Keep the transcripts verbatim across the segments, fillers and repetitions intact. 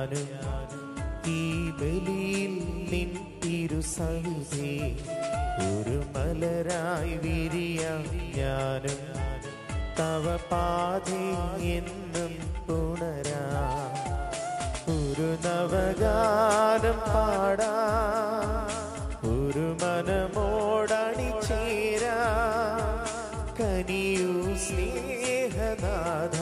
ഞാനും ഈ ബലിയിൽ നിൻ തിരുസന്നിധി ഒരു മലരായി വിരിയാം ഞാനും തവ പാദേ എന്നും പുണരാ ഒരു നവഗാനം പാടാ ഒരു മനമോടണിചേരാ കനിയൂ സ്നേഹനാഥ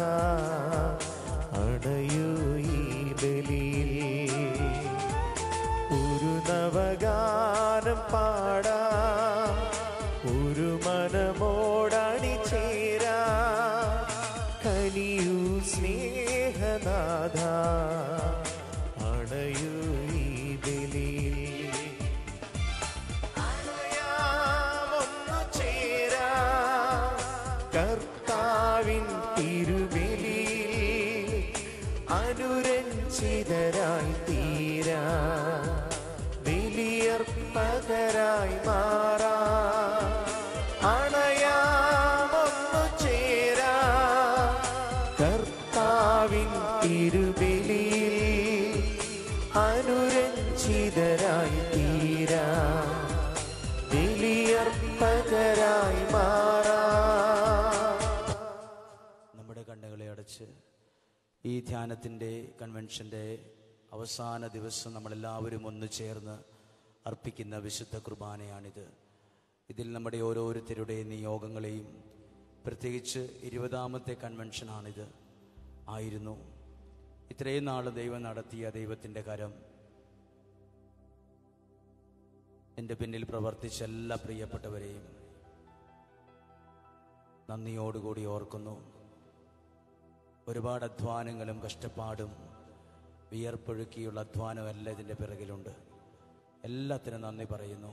അണയൂ ഈ ബലിയിൽ ഒരു നവഗാനം പാടാ ഒരു മനമോടണിചേരാ കനിയൂ സ്നേഹനാഥ അണയൂ ഈ ബലിയിൽ അണയാമൊന്നു ചേരാ കർത്താവിൻ തിരുബലിയിൽ അനുരഞ്ജിതരായി തീരാ ബലിയർപ്പകരായി മാറാ അണയാമൊന്നു ചേരാ കർത്താവിൻ തിരുബലിയിൽ അനുരഞ്ജിതരായി തീരാ ബലിയർപ്പകരായി മാറാ. നമ്മുടെ കണ്ണുകളെ അടച്ച് ഈ ധ്യാനത്തിൻ്റെ കൺവെൻഷൻ്റെ അവസാന ദിവസം നമ്മളെല്ലാവരും ഒന്ന് ചേർന്ന് അർപ്പിക്കുന്ന വിശുദ്ധ കുർബാനയാണിത്. ഇതിൽ നമ്മുടെ ഓരോരുത്തരുടെയും നിയോഗങ്ങളെയും, പ്രത്യേകിച്ച് ഇരുപതാമത്തെ കൺവെൻഷനാണിത് ആയിരുന്നു. ഇത്രയും നാൾ ദൈവം നടത്തിയ ദൈവത്തിൻ്റെ കരം എൻ്റെ പിന്നിൽ പ്രവർത്തിച്ച എല്ലാ പ്രിയപ്പെട്ടവരെയും നന്ദിയോടുകൂടി ഓർക്കുന്നു. ഒരുപാട് അധ്വാനങ്ങളും കഷ്ടപ്പാടും വിയർപ്പൊഴുക്കിയുള്ള അധ്വാനമെല്ലാം ഇതിൻ്റെ പിറകിലുണ്ട്. എല്ലാത്തിനും നന്ദി പറയുന്നു.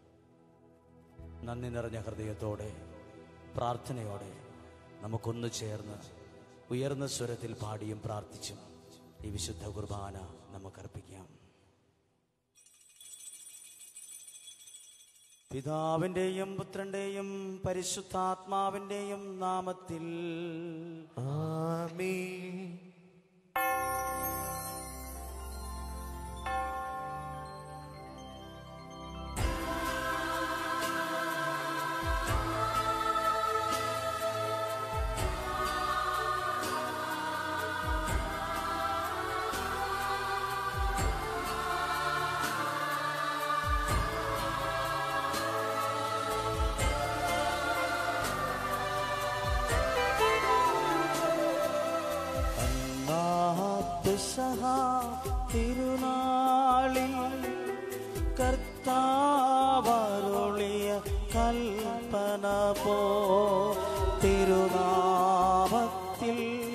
നന്ദി നിറഞ്ഞ ഹൃദയത്തോടെ പ്രാർത്ഥനയോടെ നമുക്കൊന്നു ചേർന്ന് ഉയർന്ന സ്വരത്തിൽ പാടിയും പ്രാർത്ഥിച്ചും ഈ വിശുദ്ധ കുർബാന നമുക്കർപ്പിക്കാം. പിതാവിൻ്റെയും പുത്രൻ്റെയും പരിശുദ്ധാത്മാവിൻ്റെയും നാമത്തിൽ ആമേൻ. തിരുനാളിൽ കർത്താവരുളിയ കൽപ്പന പോ തിരുനാമത്തിൽ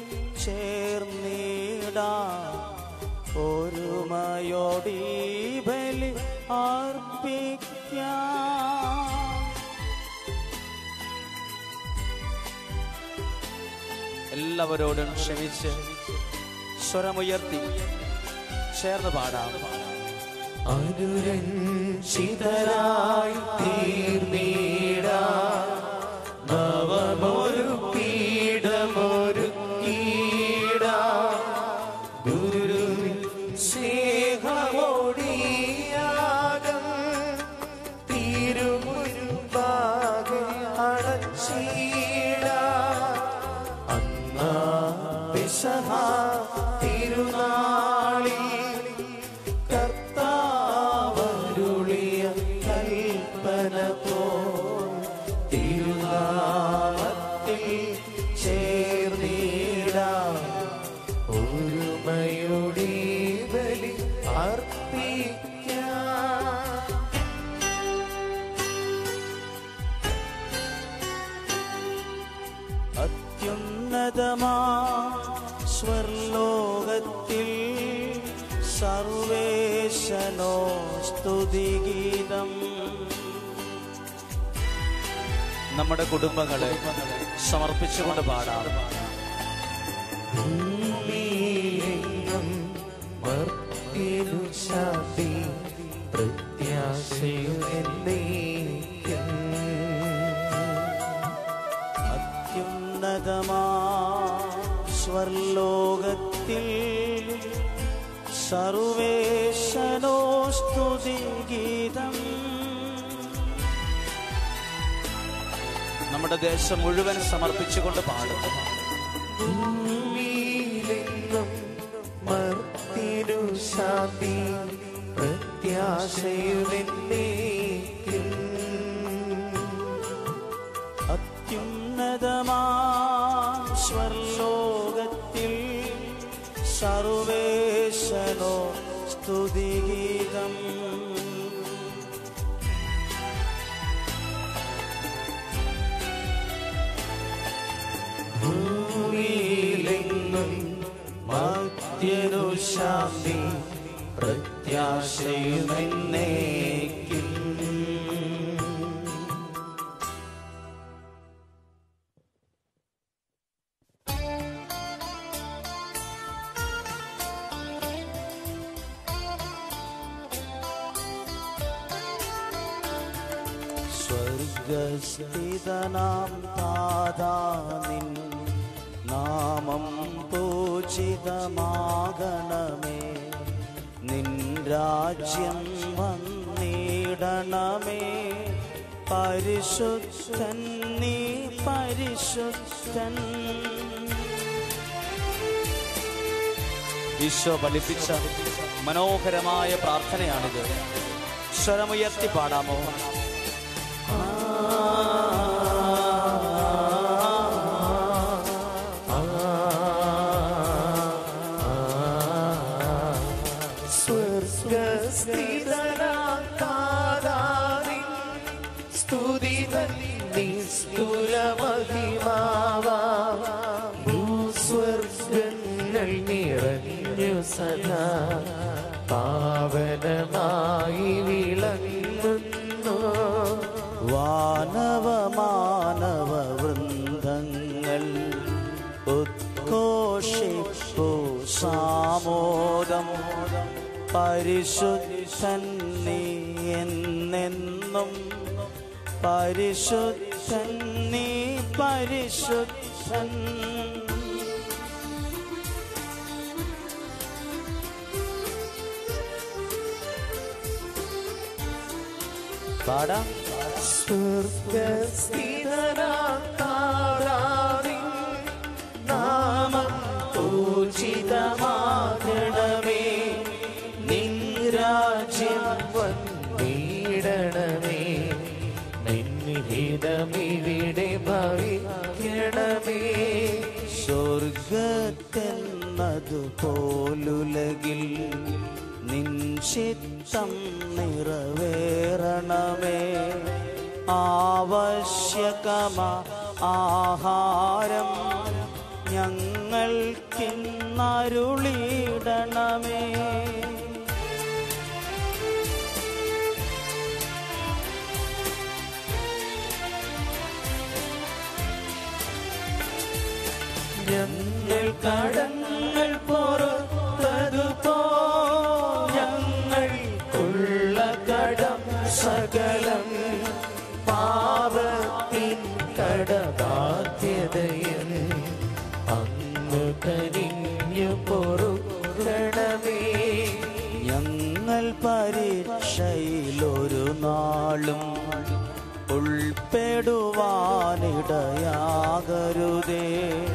ചേർന്നിടാം ഒരുമയോടി ബലി അർപ്പിക്കാം. എല്ലാവരോടും ക്ഷമിച്ച് സ്വരമുയർത്തി ചേർന്ന് പാടാം. അനുരഞ്ജിതരായി തീർന്നീടാ നവമൊരു പീഠമൊരുക്കീടാ ഗുരു സ്നേഹമോടിയാകം തിരുമുൻപാകെ അണച്ചീടാ അന്നാ പെസഹ തിരുനാളിൽ കർത്താവരുളിയ കൽപ്പന പോ തിരുനാമത്തിൽ ചേർന്നിടാം ഒരുമയോടെ ബലി അർപ്പിക്കാം. അത്യുന്നതമാ സ്വർലോകത്തിൽ സർവേശനോ സ്തുതിഗീതം. നമ്മുടെ കുടുംബങ്ങളെ സമർപ്പിച്ചുകൊണ്ട് പാടാം. ഭൂമിയിലെങ്ങും മർത്യനു ശാന്തി പ്രത്യാശയുമെന്നേക്കും. അത്യുന്നതമാ സ്വർലോകത്തിൽ സർവേശനോ സ്തുതിഗീതം. നമ്മുടെ ദേശം മുഴുവൻ സമർപ്പിച്ചുകൊണ്ട് പാടുന്നു. ഭൂമിയിലെങ്ങും മർത്യനു ശാന്തി പ്രത്യാശയുമെന്നേക്കും. അത്യുന്നതമാ സ്വർലോകത്തിൽ സർവേശനോ സ്തുതിഗീതം. ഭൂമിയിലെങ്ങും മർത്യനു ശാന്തി പ്രത്യാശയുമെന്നേക്കും. സ്വർഗസ്ഥിതനാം താതാ നിൻ നാമം പൂജിതമാകണമേ. നിൻ രാജ്യം വന്നിടണമേ. പരിശുദ്ധൻ നീ പരിശുദ്ധൻ. ഈശോ പഠിപ്പിച്ച മനോഹരമായ പ്രാർത്ഥനയാണിത്. സ്വരമുയർത്തി പാടാമോ? ഭൂസ്വർഗങ്ങൾ നിറഞ്ഞു സദാ പാവനമായി വിളങ്ങുന്നു. വാനവ മാനവ വൃന്ദങ്ങൾ ഉദ്ഘോഷിപ്പു സാമോദം. പരിശുദ്ധൻ നീ എന്നെന്നും. പരിശുദ്ധൻ നീ പരിശുദ്ധൻ. പാടാം. സ്വർഗസ്ഥിതനാം നാമം പൂജിതമാകണമേ. നിൻ രാജ്യം വന്നിടണമേ. നിൻ ഹിതമിവിടെ ഭവിക്കണമേ. സ്വർഗത്തെന്നതുപോലുലകിൽ നിൻ ചിത്തം നിറവേറണമേ. ആവശ്യകമാ ആഹാരം ഞങ്ങൾക്കിന്നരുളിടണമേ. ഞങ്ങൾ കടങ്ങൾ പുറത്തതുപോ ഞങ്ങൾക്കുള്ള കടം സകലം പാപത്തിൻ കടബാധ്യതയൻ അങ്ങ് കനിഞ്ഞു പൊറുക്കണമേ. ഞങ്ങൾ പരീക്ഷയിലൊരു നാളും ഉൾപ്പെടുവാനിടയാകരുതേ.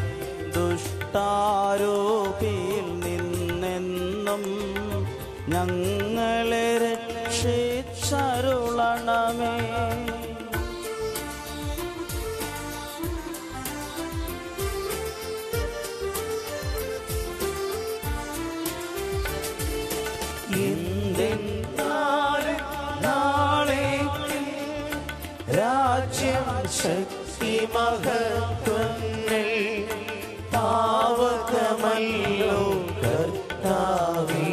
ദുഷ്ടാരൂപിയിൽ നിന്നെന്നും ഞങ്ങളെ രക്ഷിച്ചരുളണമേ. നാളേക്കും രാജ്യം ശക്തി മഹത്വങ്ങൾ പാവകമല്ലോ കർത്താവേ.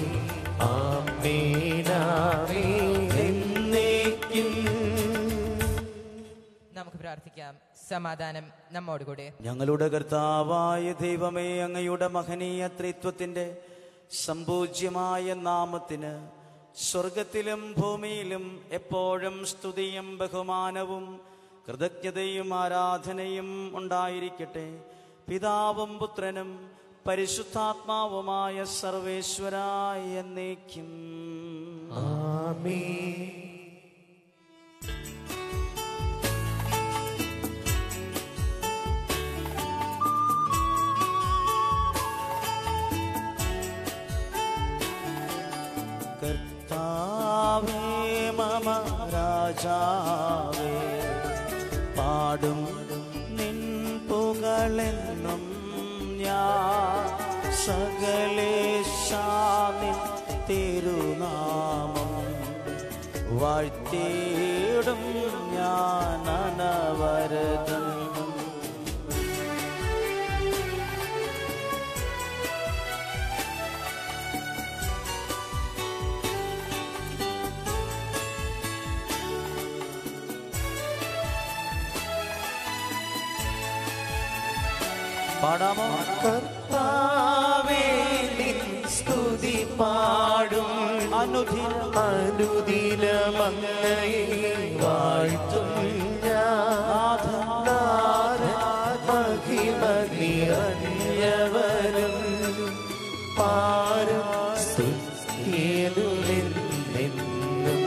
നമുക്ക് പ്രാർത്ഥിക്കാം. സമാധാനം നമ്മോടുകൂടെ. ഞങ്ങളുടെ കർത്താവായ ദൈവമേ, അങ്ങയുടെ മഹനീയ ത്രിത്വത്തിന്റെ സമ്പൂജ്യമായ നാമത്തിന് സ്വർഗത്തിലും ഭൂമിയിലും എപ്പോഴും സ്തുതിയും ബഹുമാനവും കൃതജ്ഞതയും ആരാധനയും ഉണ്ടായിരിക്കട്ടെ. പിതാവും പുത്രനും പരിശുദ്ധാത്മാവുമായ സർവേശ്വരായ എന്നേക്കും. ആമേൻ. കർത്താവേ മമ രാജാവേ, പാടും നിൻ പുകളെന്നും ഞാൻ. സകലേശാ നിൻ തിരുനാമം വാഴ്ത്തിയിടും ഞാൻ അനവരതം. പാടാമോ? കർത്താവേ നിൻ സ്തുതി പാടും, അനുദിനം അനുദിനമങ്ങയെ വാഴ്ത്തും ഞാൻ. മഹിമ നിറഞ്ഞവനും പാരും സ്തുതിയിലുമെന്നും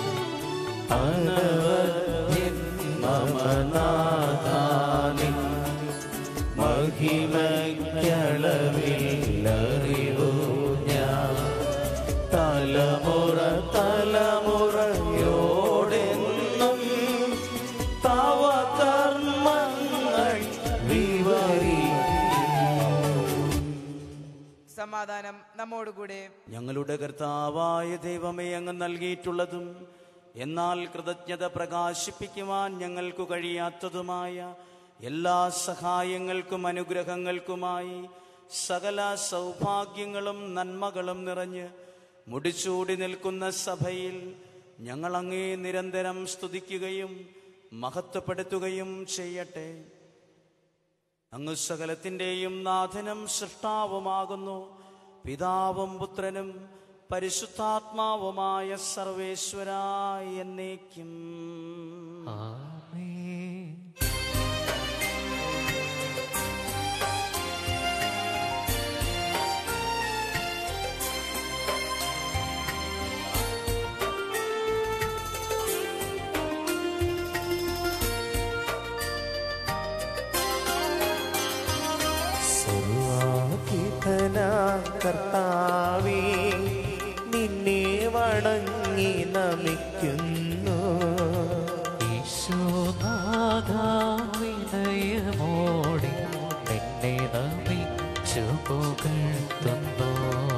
അനവധ്യൻ മമ നാഥാനിൻ മഹിമയ്ക്കളവില്ലറിവു ഞാൻ. തലമുറ തലമുറയോടെന്നും തവ കർമ്മങ്ങൾ വിവരിക്കും. സമാധാനം നമ്മോടുകൂടെ. ഞങ്ങളുടെ കർത്താവായ ദൈവമേ, അങ്ങ് നൽകിയിട്ടുള്ളതും എന്നാൽ കൃതജ്ഞത പ്രകാശിപ്പിക്കുവാൻ ഞങ്ങൾക്കു കഴിയാത്തതുമായ എല്ലാ സഹായങ്ങൾക്കും അനുഗ്രഹങ്ങൾക്കുമായി സകല സൗഭാഗ്യങ്ങളും നന്മകളും നിറഞ്ഞ് മുടിച്ചൂടി നിൽക്കുന്ന സഭയിൽ ഞങ്ങൾ അങ്ങേ നിരന്തരം സ്തുതിക്കുകയും മഹത്വപ്പെടുത്തുകയും ചെയ്യട്ടെ. അങ്ങ് സകലത്തിൻ്റെയും നാഥനും സൃഷ്ടാവുമാകുന്നു. പിതാവും പുത്രനും പരിശുദ്ധാത്മാവുമായ സർവേശ്വരായ എന്നേക്കും. കർത്താവേ നിന്നെ വണങ്ങി നമിക്കുന്നു. ഈശോനാഥവിനയമോടെ നിന്നെ നമിച്ചു പുകഴ്ത്തുന്നു.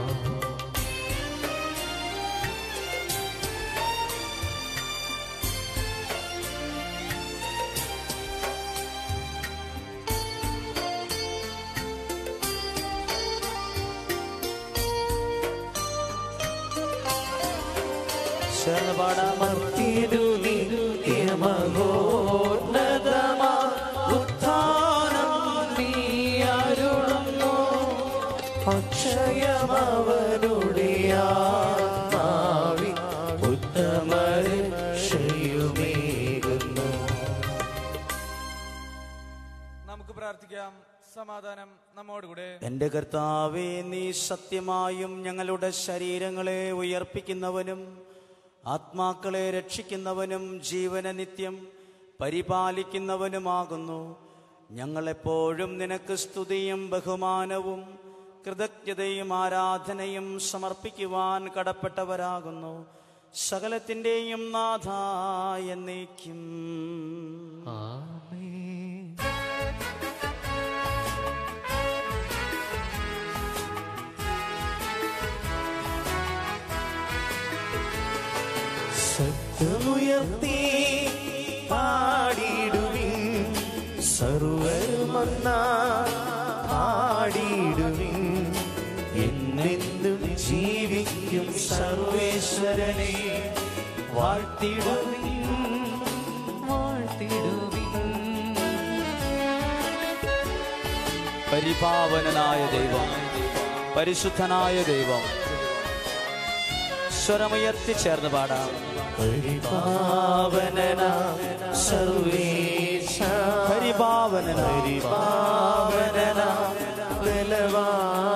മഹോന്നതമാ ഉത്ഥാനം നീ അരുളുന്നു. അക്ഷയമവനുടെ ആത്മാവിൻ ഉത്തമരക്ഷയുമേകുന്നു. നമുക്ക് പ്രാർത്ഥിക്കാം. സമാധാനം നമ്മോടുകൂടെ. എന്റെ കർത്താവേ, നീ സത്യമായും ഞങ്ങളുടെ ശരീരങ്ങളെ ഉയർപ്പിക്കുന്നവനും ആത്മാക്കളെ രക്ഷിക്കുന്നവനും ജീവന നിത്യം പരിപാലിക്കുന്നവനുമാകുന്നു. ഞങ്ങളെപ്പോഴും നിനക്ക് സ്തുതിയും ബഹുമാനവും കൃതജ്ഞതയും ആരാധനയും സമർപ്പിക്കുവാൻ കടപ്പെട്ടവരാകുന്നു. സകലത്തിൻ്റെയും നാഥ എന്നേക്കും. ശബ്ദമുയർത്തി പാടിടുവിൻ, സർവരുമൊന്നാടിടുവിൻ. എന്നെന്നും ജീവിക്കും സർവേശ്വരനെ വാഴ്ത്തിടുവിൻ, വാഴ്ത്തിടുവിൻ. പരിപാവനനായ ദൈവം, പരിശുദ്ധനായ ദൈവം, സ്വരമുയർത്തി ചേർന്ന് പാടാം. പരിപാവനനാ സർവേശ, പരിപാവനനാ പരിപാവനനാ ബലവാൻ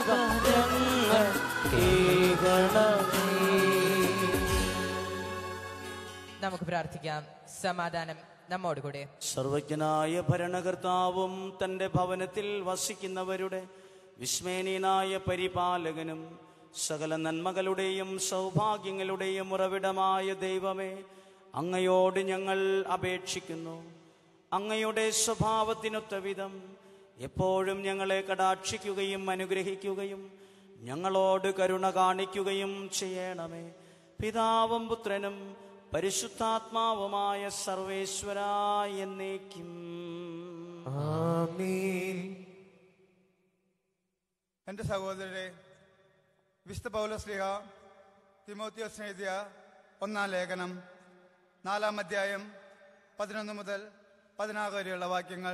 ഞങ്ങൾ കേൾക്കണമേ. നമുക്ക് പ്രാർത്ഥിക്കാം. സമാധാനം നമ്മോടുകൂടെ. സർവജ്ഞനായ ഭരണകർത്താവും തൻ്റെ ഭവനത്തിൽ വസിക്കുന്നവരുടെ വിസ്മയനീയനായ പരിപാലകനും സകല നന്മകളുടെയും സൗഭാഗ്യങ്ങളുടെയും ഉറവിടമായ ദൈവമേ, അങ്ങയോട് ഞങ്ങൾ അപേക്ഷിക്കുന്നു. അങ്ങയുടെ സ്വഭാവത്തിനൊത്ത വിധം എപ്പോഴും ഞങ്ങളെ കടാക്ഷിക്കുകയും അനുഗ്രഹിക്കുകയും ഞങ്ങളോട് കരുണ കാണിക്കുകയും ചെയ്യണമേ. പിതാവും പുത്രനും പരിശുദ്ധാത്മാവുമായ സർവേശ്വരായ എന്നേക്കും ആമേൻ. എൻ്റെ സഹോദരരെ, വിശുദ്ധ പൗലോസ്ലീഹ തിമോത്തിയോസിന് എഴുതിയ ഒന്നാം ലേഖനം നാലാം അധ്യായം പതിനൊന്ന് മുതൽ പതിനാറ് വരെയുള്ള വാക്യങ്ങൾ.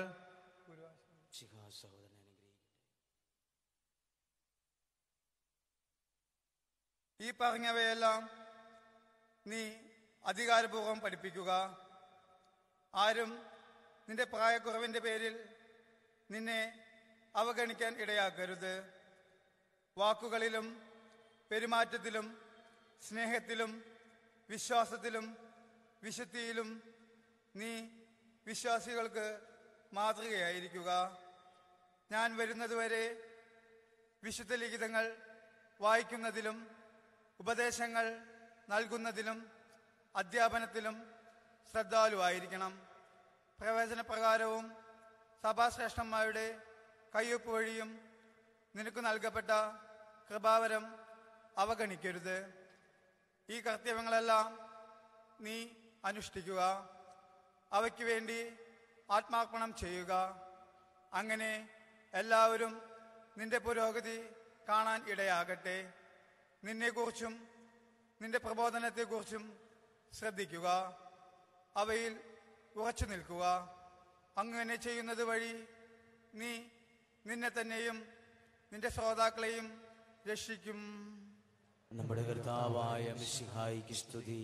ഈ പറഞ്ഞവയെല്ലാം നീ അധികാരപൂർവം പഠിപ്പിക്കുക. ആരും നിന്റെ പ്രായക്കുറവിൻ്റെ പേരിൽ നിന്നെ അവഗണിക്കാൻ ഇടയാക്കരുത്. വാക്കുകളിലും പെരുമാറ്റത്തിലും സ്നേഹത്തിലും വിശ്വാസത്തിലും വിശുദ്ധിയിലും നീ വിശ്വാസികൾക്ക് മാതൃകയായിരിക്കുക. ഞാൻ വരുന്നതുവരെ വിശുദ്ധ ലിഖിതങ്ങൾ വായിക്കുന്നതിലും ഉപദേശങ്ങൾ നൽകുന്നതിലും അധ്യാപനത്തിലും ശ്രദ്ധാലുവായിരിക്കണം. പ്രവചനപ്രകാരവും സഭാശ്രേഷ്ഠന്മാരുടെ കയ്യൊപ്പ് വഴിയും നിനക്ക് നൽകപ്പെട്ട കൃപാവരം അവഗണിക്കരുത്. ഈ കർത്തവ്യങ്ങളെല്ലാം നീ അനുഷ്ഠിക്കുക. അവയ്ക്ക് വേണ്ടി ആത്മാർപ്പണം ചെയ്യുക. അങ്ങനെ എല്ലാവരും നിന്റെ പുരോഗതി കാണാൻ ഇടയാകട്ടെ. നിന്നെക്കുറിച്ചും നിന്റെ പ്രബോധനത്തെക്കുറിച്ചും ശ്രദ്ധിക്കുക. അവയിൽ ഉറച്ചു നിൽക്കുക. അങ്ങനെ ചെയ്യുന്നത് വഴി നീ നിന്നെ തന്നെയും നിന്റെ ശ്രോതാക്കളെയും രക്ഷിക്കും. നമ്മുടെ കർത്താവായ മിശിഹായിക്ക് സ്തുതി.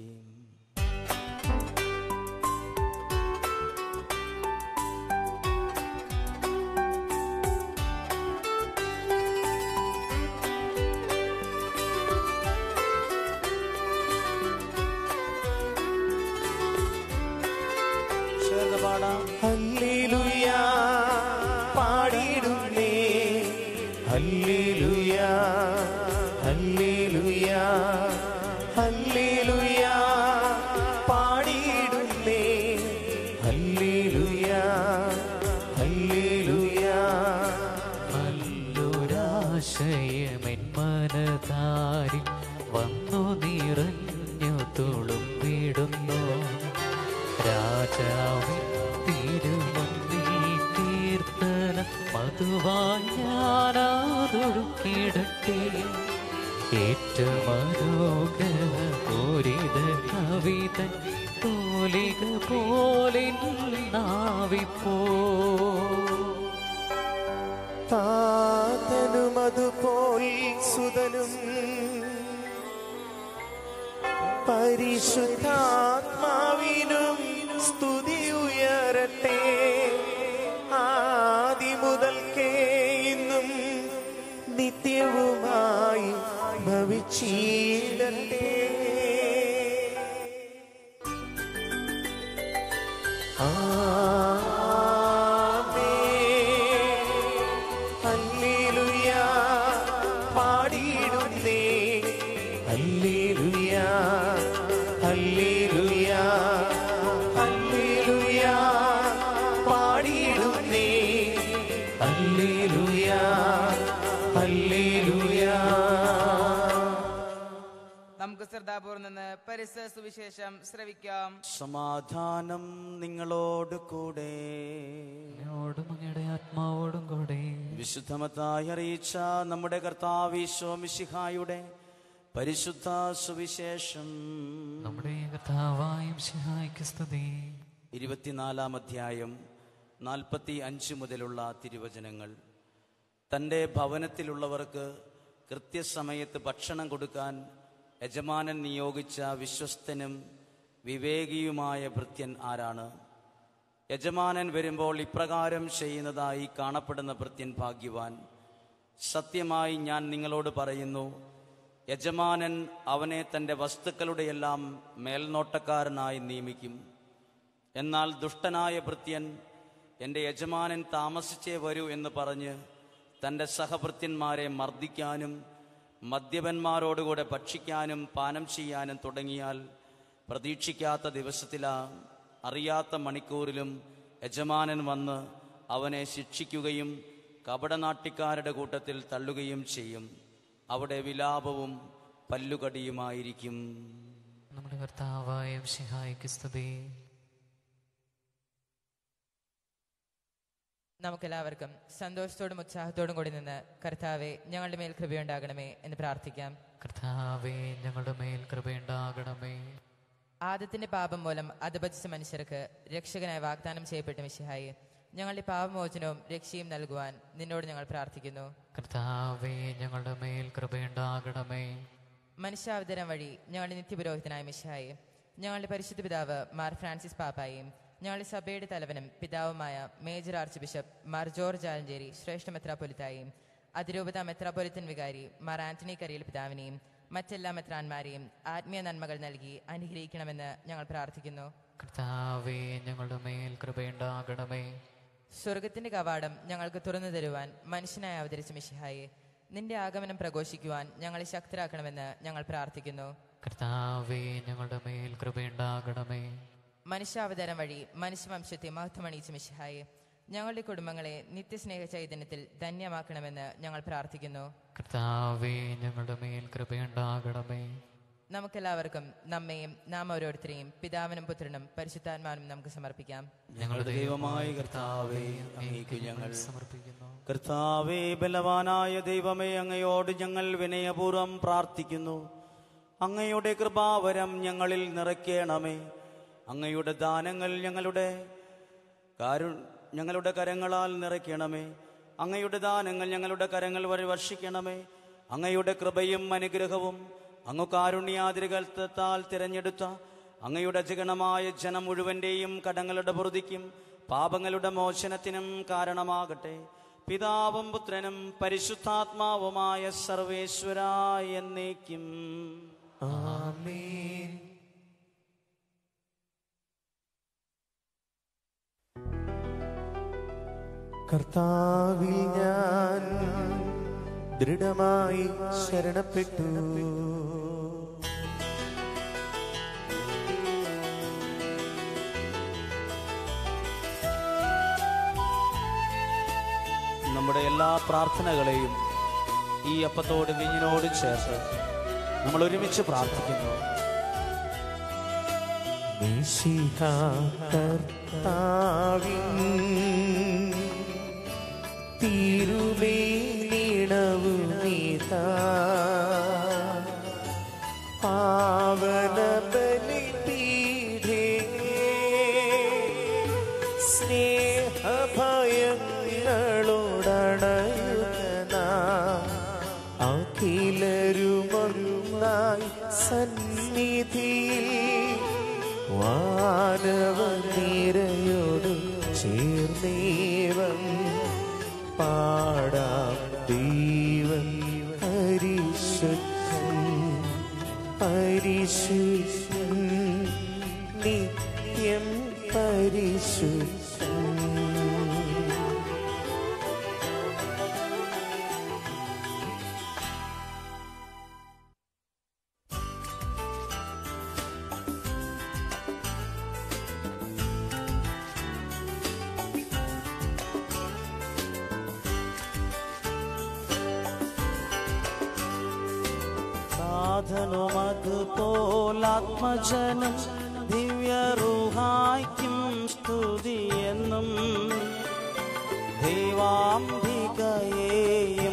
ഹല്ലേലൂയ പാടിടുന്നേ, ഹല്ലേലൂയ ഹല്ലേലൂയ ഹല്ലേലൂയ പാടിടുന്നേ, ഹല്ലേലൂയ ഹല്ലേലൂയ. നല്ലൊരാശയമെൻ മനതാരിൽ വന്നു നിറഞ്ഞു തുളുമ്പിടുന്നു. രാജാവിൻ തിരുമുന്നിൽ കീർത്തന മധുവായി ഞാനാതൊഴുക്കിടട്ടെ. ഏറ്റമനോഹര പൂരിത കവിത തോലിക പോലെ നാവിപ്പോ. താതനും അതുപോൽ സുതനും പരിശുദ്ധാത്മാവിനും സ്തുതി ഉയരട്ടെ. ആദി മുതൽക്കേ ഇന്നും നിത്യവുമായി ഭവിച്ചിടട്ടെ. ആമേൻ. ഹല്ലേലൂയ പാടിടുന്നേ, ഹല്ലേലൂയ ഹല്ലേലൂയ ഹല്ലേലൂയ പാടിടുന്നേ, ഹല്ലേലൂയ ഹല്ലേലൂയ. നമുക്ക് ശ്രദ്ധാപൂർവം നിന്ന് പരിസര സുവിശേഷം ശ്രവിക്കാം. സമാധാനം നിങ്ങളോട് കൂടെ. അങ്ങയുടെ ആത്മാവോടും കൂടെ. വിശുദ്ധ മത്തായി അറിയിച്ച നമ്മുടെ കർത്താവ് ഈശോ മിശിഹായുടെ പരിശുദ്ധ സുവിശേഷം. നമ്മുടെ കർത്താവായ മിശിഹായ്ക്ക് സ്തുതി. ഇരുപത്തിനാലാം അധ്യായം നാൽപ്പത്തി അഞ്ച് മുതലുള്ള തിരുവചനങ്ങൾ. തൻ്റെ ഭവനത്തിലുള്ളവർക്ക് കൃത്യസമയത്ത് ഭക്ഷണം കൊടുക്കാൻ യജമാനൻ നിയോഗിച്ച വിശ്വസ്തനും വിവേകിയുമായ ഭൃത്യൻ ആരാണ്? യജമാനൻ വരുമ്പോൾ ഇപ്രകാരം ചെയ്യുന്നതായി കാണപ്പെടുന്ന ഭൃത്യൻ ഭാഗ്യവാൻ. സത്യമായി ഞാൻ നിങ്ങളോട് പറയുന്നു, യജമാനൻ അവനെ തൻ്റെ വസ്തുക്കളുടെയെല്ലാം മേൽനോട്ടക്കാരനായി നിയമിക്കും. എന്നാൽ ദുഷ്ടനായ ഭൃത്യൻ എൻ്റെ യജമാനൻ താമസിച്ചേ വരൂ എന്ന് പറഞ്ഞ് തൻ്റെ സഹഭൃത്യന്മാരെ മർദ്ദിക്കാനും മദ്യപന്മാരോടുകൂടെ ഭക്ഷിക്കാനും പാനം ചെയ്യാനും തുടങ്ങിയാൽ പ്രതീക്ഷിക്കാത്ത ദിവസത്തിലാ അറിയാത്ത മണിക്കൂറിലും യജമാനൻ വന്ന് അവനെ ശിക്ഷിക്കുകയും കപടനാട്ടിക്കാരുടെ കൂട്ടത്തിൽ തള്ളുകയും ചെയ്യും. അവിടെ വിലാപവും പല്ലുകടിയുമായിരിക്കും. നമ്മുടെ കർത്താവായ മിശിഹായ്ക്ക് സ്തുതി. നമുക്കെല്ലാവർക്കും സന്തോഷത്തോടും ഉത്സാഹത്തോടും കൂടി നിന്ന് കർത്താവെ ഞങ്ങളുടെ മേൽ കൃപയുണ്ടാകണമേ എന്ന് പ്രാർത്ഥിക്കാം. കർത്താവേ, ഞങ്ങളുടെ മേൽ കൃപയുണ്ടാകണമേ. ആദത്തിന്റെ പാപം മൂലം അധപതിച്ച മനുഷ്യർക്ക് രക്ഷകനായി വാഗ്ദാനം ചെയ്യപ്പെട്ട മിശിഹായെ, ഞങ്ങളുടെ പാപമോചനവും രക്ഷയും നൽകുവാൻ നിന്നോട് ഞങ്ങൾ പ്രാർത്ഥിക്കുന്നു. കർത്താവേ, ഞങ്ങളുടെ മേൽ കൃപയുണ്ടാകണമേ. മനുഷ്യാവതരം വഴി ഞങ്ങളുടെ നിത്യപുരോഹിതനായ മിശിഹായെ, ഞങ്ങളുടെ പരിശുദ്ധ പിതാവ് മാർ ഫ്രാൻസിസ് പാപ്പായും ഞങ്ങളുടെ സഭയുടെ തലവനും പിതാവുമായ major archbishop Mar George Alencherry ശ്രേഷ്ഠ മെത്രാപ്പൊലിത്തായും അതിരൂപത മെത്രാപ്പൊലിത്തൻ വികാരി മാർ ആന്റണി കരിയിൽ പിതാവിനെയും മറ്റെല്ലാ മെത്രാന്മാരെയും ആത്മീയ നന്മകൾ നൽകി അനുഗ്രഹിക്കണമെന്ന് ഞങ്ങൾ പ്രാർത്ഥിക്കുന്നു. കർത്താവേ, ഞങ്ങളുടെ മേൽ കൃപയുണ്ടാകണമേ. സ്വർഗത്തിന്റെ കവാടം ഞങ്ങൾക്ക് തുറന്നു തരുവാൻ മനുഷ്യനായി അവതരിച്ച മിശിഹായെ, നിന്റെ ആഗമനം പ്രഘോഷിക്കുവാൻ ഞങ്ങളെ ശക്തരാക്കണമെന്ന് ഞങ്ങൾ പ്രാർത്ഥിക്കുന്നു. കർത്താവേ, ഞങ്ങളുടെ മേൽ കൃപയുണ്ടാകണമേ. മനുഷ്യാവതാരം വഴി മനുഷ്യവംശത്തെ മഹത്വമണിയിച്ച മിശിഹായെ, ഞങ്ങളുടെ കുടുംബങ്ങളെ നിത്യസ്നേഹ ചൈതന്യത്തിൽ ധന്യമാക്കണമെന്ന് ഞങ്ങൾ പ്രാർത്ഥിക്കുന്നു. കർത്താവേ, ഞങ്ങളുടെ മേൽ കൃപയുണ്ടാകണമേ. നമുക്കെല്ലാവർക്കും നമ്മയും നാം ഓരോരുത്തരെയും പിതാവിനും പുത്രനും പരിശുദ്ധാത്മാവിനും നമുക്ക് സമർപ്പിക്കാം. ഞങ്ങളുടെ ദൈവമായ കർത്താവേ, അങ്ങേക്ക് ഞങ്ങൾ സമർപ്പിക്കുന്നു. കർത്താവേ, ബലവാനായ ദൈവമേ, അങ്ങയോട് ഞങ്ങൾ വിനയപൂർവ്വം പ്രാർത്ഥിക്കുന്നു. അങ്ങയുടെ കൃപാവരം ഞങ്ങളിൽ നിറയ്ക്കണമേ. അങ്ങയുടെ ദാനങ്ങൾ ഞങ്ങളുടെ കാരു ഞങ്ങളുടെ കരങ്ങളാൽ നിറയ്ക്കണമേ. അങ്ങയുടെ ദാനങ്ങൾ ഞങ്ങളുടെ കരങ്ങൾ വഴി വർഷിക്കണമേ. അങ്ങയുടെ കൃപയും അനുഗ്രഹവും അങ്ങ് കാരുണ്യാതിരികത്താൽ തിരഞ്ഞെടുത്ത അങ്ങയുടെ അജഗണമായ ജനം മുഴുവൻ്റെയും കടങ്ങളുടെ പൊറുതിക്കും പാപങ്ങളുടെ മോചനത്തിനും കാരണമാകട്ടെ. പിതാവും പുത്രനും പരിശുദ്ധാത്മാവുമായ സർവേശ്വരായ എന്നേക്കും ആമേൻ. കർത്താവിൽ ഞാൻ ദൃഢമായി ശരണപ്പെട്ടു. നമ്മുടെ എല്ലാ പ്രാർത്ഥനകളെയും ഈ അപ്പത്തോട് വീഞ്ഞിനോട് ചേർത്ത് നമ്മൾ ഒരുമിച്ച് പ്രാർത്ഥിക്കുന്നു. മിശിഹാ കർത്താവിൻ തിരുമേനിണവു നീതാ പാവന ബലിപീഠേ സ്നേഹഭയങ്ങളോടണയുക അഖിലരുമൊന്നായി സന്നിധിയിൽ വാനവനിരയോട് ചേർന്നേവം പാടാം. ദൈവം പരിശുദ്ധൻ പരിശുദ്ധൻ നിത്യം പരിശുദ്ധൻ. അതുപോലാത്മജനം ദിവ്യറൂഹായ്ക്കും സ്തുതിയെന്നും ദൈവാംബികയെയും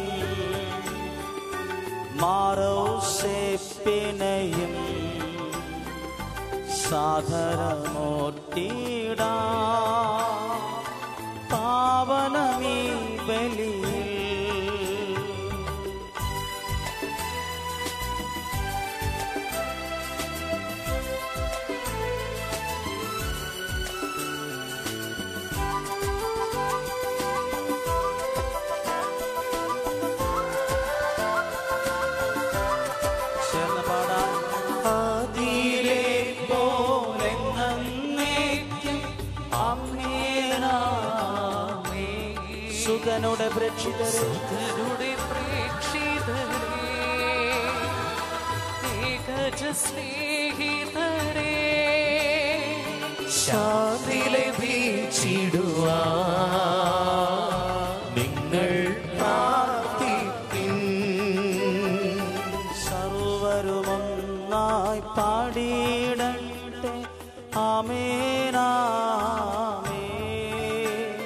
മാറോസേപ്പിനെയും സാദരമൂർത്തിയിടാ പാവനമീ ബലിയിൽ. സകലരുടെ പ്രേക്ഷിതരെ സകലരുടെ പ്രേക്ഷിതരേ, ഏകജ സ്നേഹിതരേ, ശാന്തി ലഭിച്ചിടുവാൻ നിങ്ങൾ പ്രാർത്ഥിപ്പിൻ. സർവരുമൊന്നായി പാടിയിടട്ടെ ആമേനാമേൻ.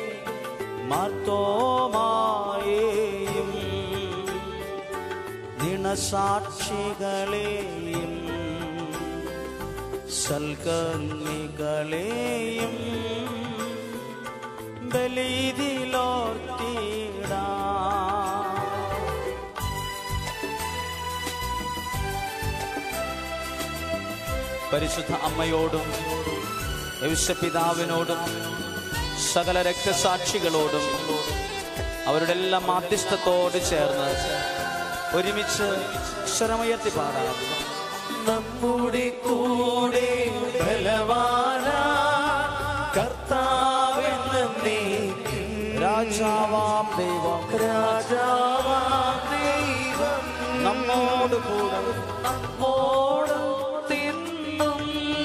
മാർത്തോമായെയും ദിനസാക്ഷികളെയും സൽക്കർമ്മികളെയും ബലിയിലോർത്തിടാം. പരിശുദ്ധ അമ്മയോടും യൗസപിതാവിനോടും സകല രക്തസാക്ഷികളോടും അവരുടെ എല്ലാം മാധ്യസ്ഥത്തോട് ചേർന്ന് ഒരുമിച്ച് സ്വരമുയർത്തി പാടാം. നമ്മുടെ കൂടെ ബലവാനാം കർത്താവെന്നേക്കും രാജാവാം ദൈവം രാജാവാം ദൈവം നമ്മോട് കൂടെ നമ്മോടൊത്തെന്നും.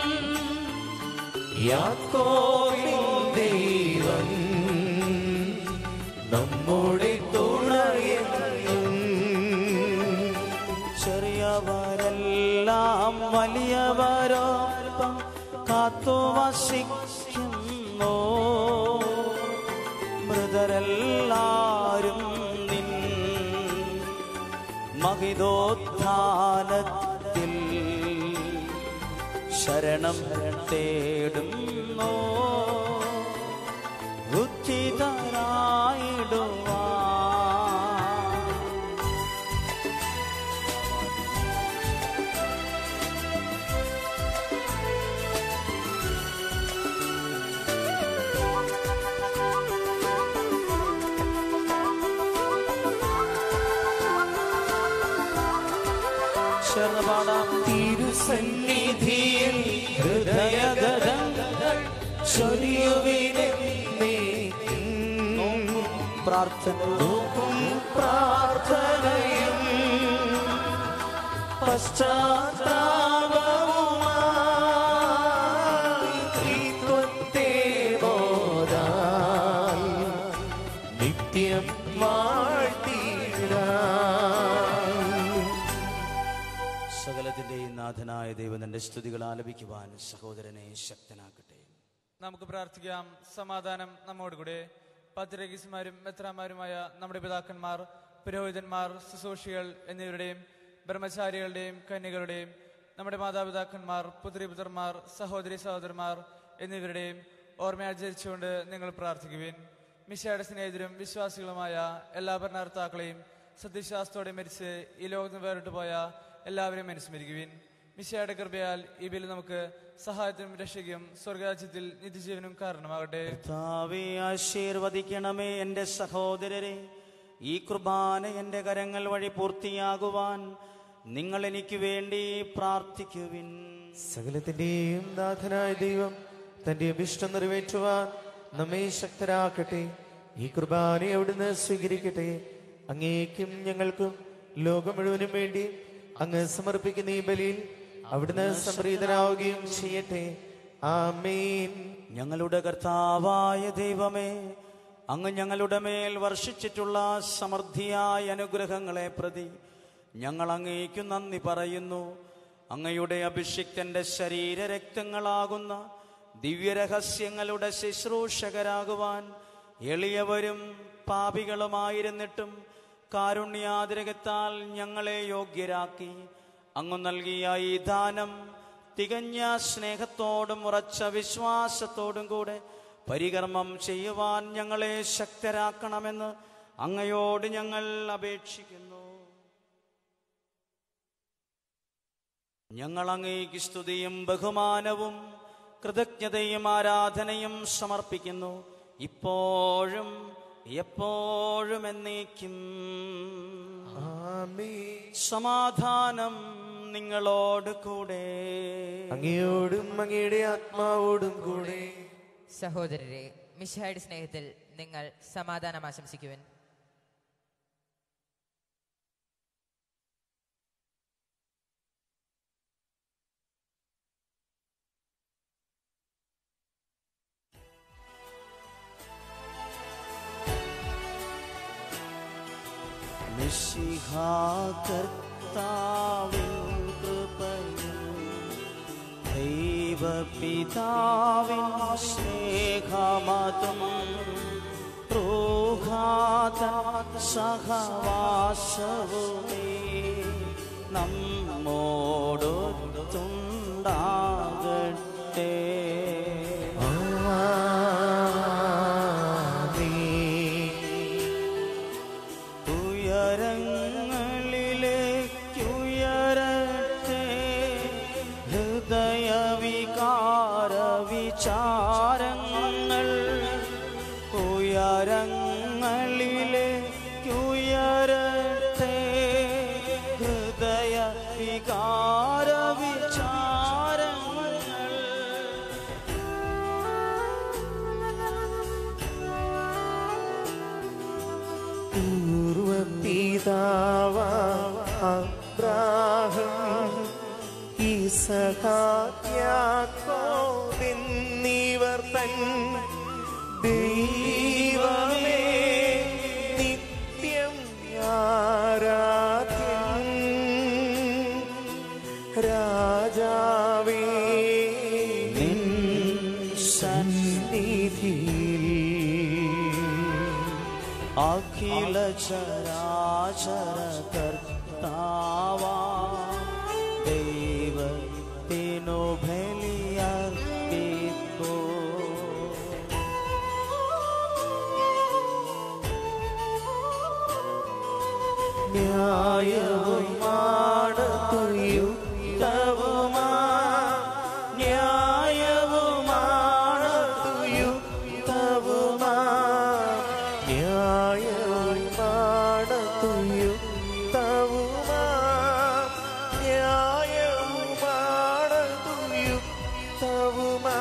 യാക്കോബിൻ ദൈവം നമ്മുടെ തുണയെന്നും. ചെറിയവരെല്ലാം വലിയവരോടൊപ്പം കാത്തുവസിക്കുന്നു. മൃതരെല്ലാരും നിൻ മഹിതോത്ഥാനത്തിൽ ശരണം തേടുന്നു. ഉദ്ധിതരായിടുവാൻ ചേർന്ന് പാടാം. തിരുസന്നിധിയിൽ ഹൃദയഗതങ്ങൾ ചൊരിയുവിനെന്നേക്കും. പ്രാർത്ഥന നോക്കും പ്രാർത്ഥനയും പശ്ചാത്താപവുമായി ത്രിത്വത്തെ ബോധാൽ നിത്യം വാഴ്ത്തിടാം. സകലത്തിന്റെയും നാഥനായ ദൈവത്തിന്റെ സ്തുതികൾ ആലപിക്കുവാൻ സഹോദരനെ ശക്തനാക്കട്ടെ. നമുക്ക് പ്രാർത്ഥിക്കാം. സമാധാനം നമ്മോടുകൂടെ. പത്രികീസ്മാരും മെത്രാമാരുമായ നമ്മുടെ പിതാക്കന്മാർ, പുരോഹിതന്മാർ, ശുശ്രൂഷികൾ എന്നിവരുടെയും ബ്രഹ്മചാരികളുടെയും കന്യകളുടെയും നമ്മുടെ മാതാപിതാക്കന്മാർ, പുത്രിപുത്രന്മാർ, സഹോദരി സഹോദരന്മാർ എന്നിവരുടെയും ഓർമ്മയാചരിച്ചുകൊണ്ട് നിങ്ങൾ പ്രാർത്ഥിക്കുവിൻ. മിശിഹായുടെ സ്നേഹിതരും വിശ്വാസികളുമായ എല്ലാ ഭരണകർത്താക്കളെയും സത്യവിശ്വാസത്തോടെ മരിച്ച് ഈ ലോകത്ത് വേറിട്ട് പോയ എല്ലാവരെയും അനുസ്മരിക്കുവിൻ. മിശിഹായുടെ കൃപയാൽ ഈ ബലി നമുക്ക് സഹായത്തിനും രക്ഷയ്ക്കും സ്വർഗരാജ്യത്തിൽ നിത്യജീവനും കാരണമാകട്ടെ. കർത്താവേ, ആശീർവദിക്കണമേ എൻ്റെ സഹോദരരെ. ഈ കുർബാന എൻ്റെ കരങ്ങൾ വഴി പൂർത്തിയാകുവാൻ നിങ്ങൾ എനിക്ക് വേണ്ടി പ്രാർത്ഥിക്കുവിൻ. സകലത്തിന്റെയും നാഥനായ ദൈവം തന്റെ അഭിഷ്ടം നിറവേറ്റുവാൻ നമ്മെ ശക്തരാക്കട്ടെ. ഈ കുർബാന അവിടുന്ന് സ്വീകരിക്കട്ടെ. അങ്ങേക്കും ഞങ്ങൾക്കും ലോകം മുഴുവനും വേണ്ടി അങ്ങ് സമർപ്പിക്കുന്ന ഈ ബലിയിൽ അവിടുന്ന് സംപ്രീതനാവുകയും ചെയ്യട്ടെ. ആമേൻ. ഞങ്ങളുടെ കർത്താവായ ദൈവമേ, അങ്ങ് ഞങ്ങളുടെ മേൽ വർഷിച്ചിട്ടുള്ള സമൃദ്ധിയായ അനുഗ്രഹങ്ങളെ പ്രതി ഞങ്ങൾ അങ്ങേക്കു നന്ദി പറയുന്നു. അങ്ങയുടെ അഭിഷിക്തന്റെ ശരീരരക്തങ്ങളാകുന്ന ദിവ്യരഹസ്യങ്ങളുടെ ശുശ്രൂഷകരാകുവാൻ എളിയവരും പാപികളുമായിരുന്നിട്ടും കാരുണ്യാതിരകത്താൽ ഞങ്ങളെ യോഗ്യരാക്കി. അങ്ങ് നൽകിയ ഈ ദാനം തികഞ്ഞ സ്നേഹത്തോടും ഉറച്ച വിശ്വാസത്തോടും കൂടെ പരികർമ്മം ചെയ്യുവാൻ ഞങ്ങളെ ശക്തരാക്കണമെന്ന് അങ്ങയോട് ഞങ്ങൾ അപേക്ഷിക്കുന്നു. ഞങ്ങൾ അങ്ങേക്ക് സ്തുതിയും ബഹുമാനവും കൃതജ്ഞതയും ആരാധനയും സമർപ്പിക്കുന്നു, ഇപ്പോഴും എപ്പോഴും എന്നേക്കും. ആമേൻ. സമാധാനം നിങ്ങളോട് കൂടെ. അങ്ങയോടും അങ്ങയുടെ ആത്മാവോടും കൂടെ. സഹോദരരെ, മിശിഹായുടെ സ്നേഹത്തിൽ നിങ്ങൾ സമാധാനം ആശംസിക്കുവിൻ. മിശിഹാ കർത്താവിൻ കൃപയും ദൈവപിതാവിൻ സ്നേഹമതും റൂഹാതൻ സഹവാസവുമേ നമ്മോടൊത്തുണ്ടാകട്ടെ. ഉയരങ്ങളിലേക്കുയരട്ടെ ഹൃദയവികാര വിചാരങ്ങൾ. ഉയരങ്ങളിലേക്കുയരട്ടെ ഹൃദയ വികാര വിചാരങ്ങൾ. അബ്രാഹം ഈസഹാക്യാക്കോബെന്നിവർ തൻ ദൈവമേ നിത്യം ആരാധ്യൻ. രാജാവേ നിൻ സന്നിധിയിൽ അഖില ചരാചര കർത്താവാ ദൈവത്തിനു ബലിയർപ്പിപ്പൂ. ന്യായവുമാണ് തുയുക്തവുമാ ന്യായവുമാണ് തുയുക്തവുമാ ന്യായവുമാണ് തുയുക്തവുമാ ന്യായവുമാണ് തുയുക്തവുമാ.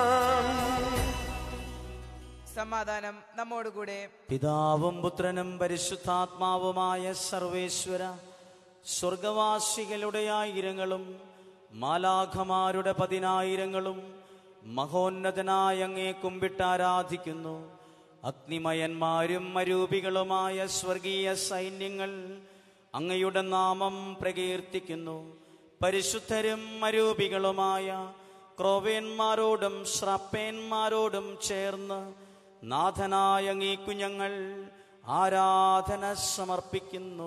സമാധാനം നമ്മോടുകൂടെ. പിതാവും പുത്രനും പരിശുദ്ധാത്മാവുമായ സർവേശ്വര, സ്വർഗവാസികളുടെ ആയിരങ്ങളും മാലാഖമാരുടെ പതിനായിരങ്ങളും മഹോന്നതനായ അങ്ങേ കുമ്പിട്ടാരാധിക്കുന്നു. അഗ്നിമയന്മാരും അരൂപികളുമായ സ്വർഗീയ സൈന്യങ്ങൾ അങ്ങയുടെ നാമം പ്രകീർത്തിക്കുന്നു. പരിശുദ്ധരും അരൂപികളുമായ ക്രോവേന്മാരോടും ശ്രാപ്പേന്മാരോടും ചേർന്ന് നാഥനായ അങ്ങേക്കു ഞങ്ങൾ ആരാധന സമർപ്പിക്കുന്നു.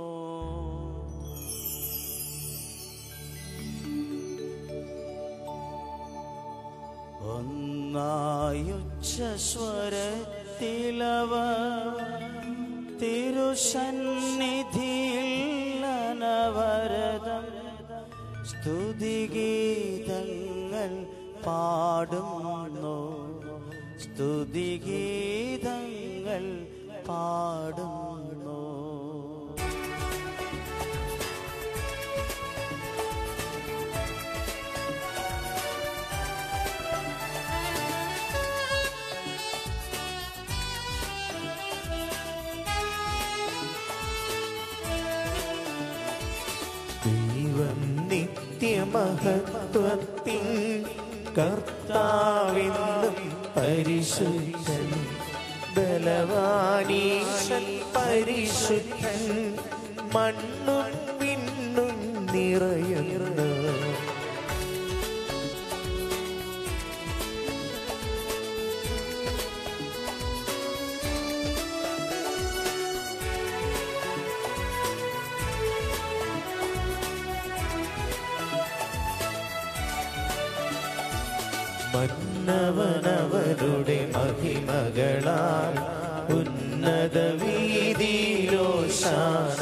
ഒന്നായുച്ചസ്വരത്തിലവർ തിരുസന്നിധിയിൽ അനവരതം സ്തുതിഗീതങ്ങൾ പാടുന്നു. സ്തുതിഗീതങ്ങൾ പാടുന്നു. ദൈവം നിത്യമഹത്വത്തിൻ കർത്താവെന്നും പരിശുദ്ധൻ ബലവാനീശൻ പരിശുദ്ധൻ മണ്ണും വിണ്ണും നിറയുന്നു. മന്നവനവരുടെ മഹിമകളാൽ ഉന്നത വീതിയിലോശാന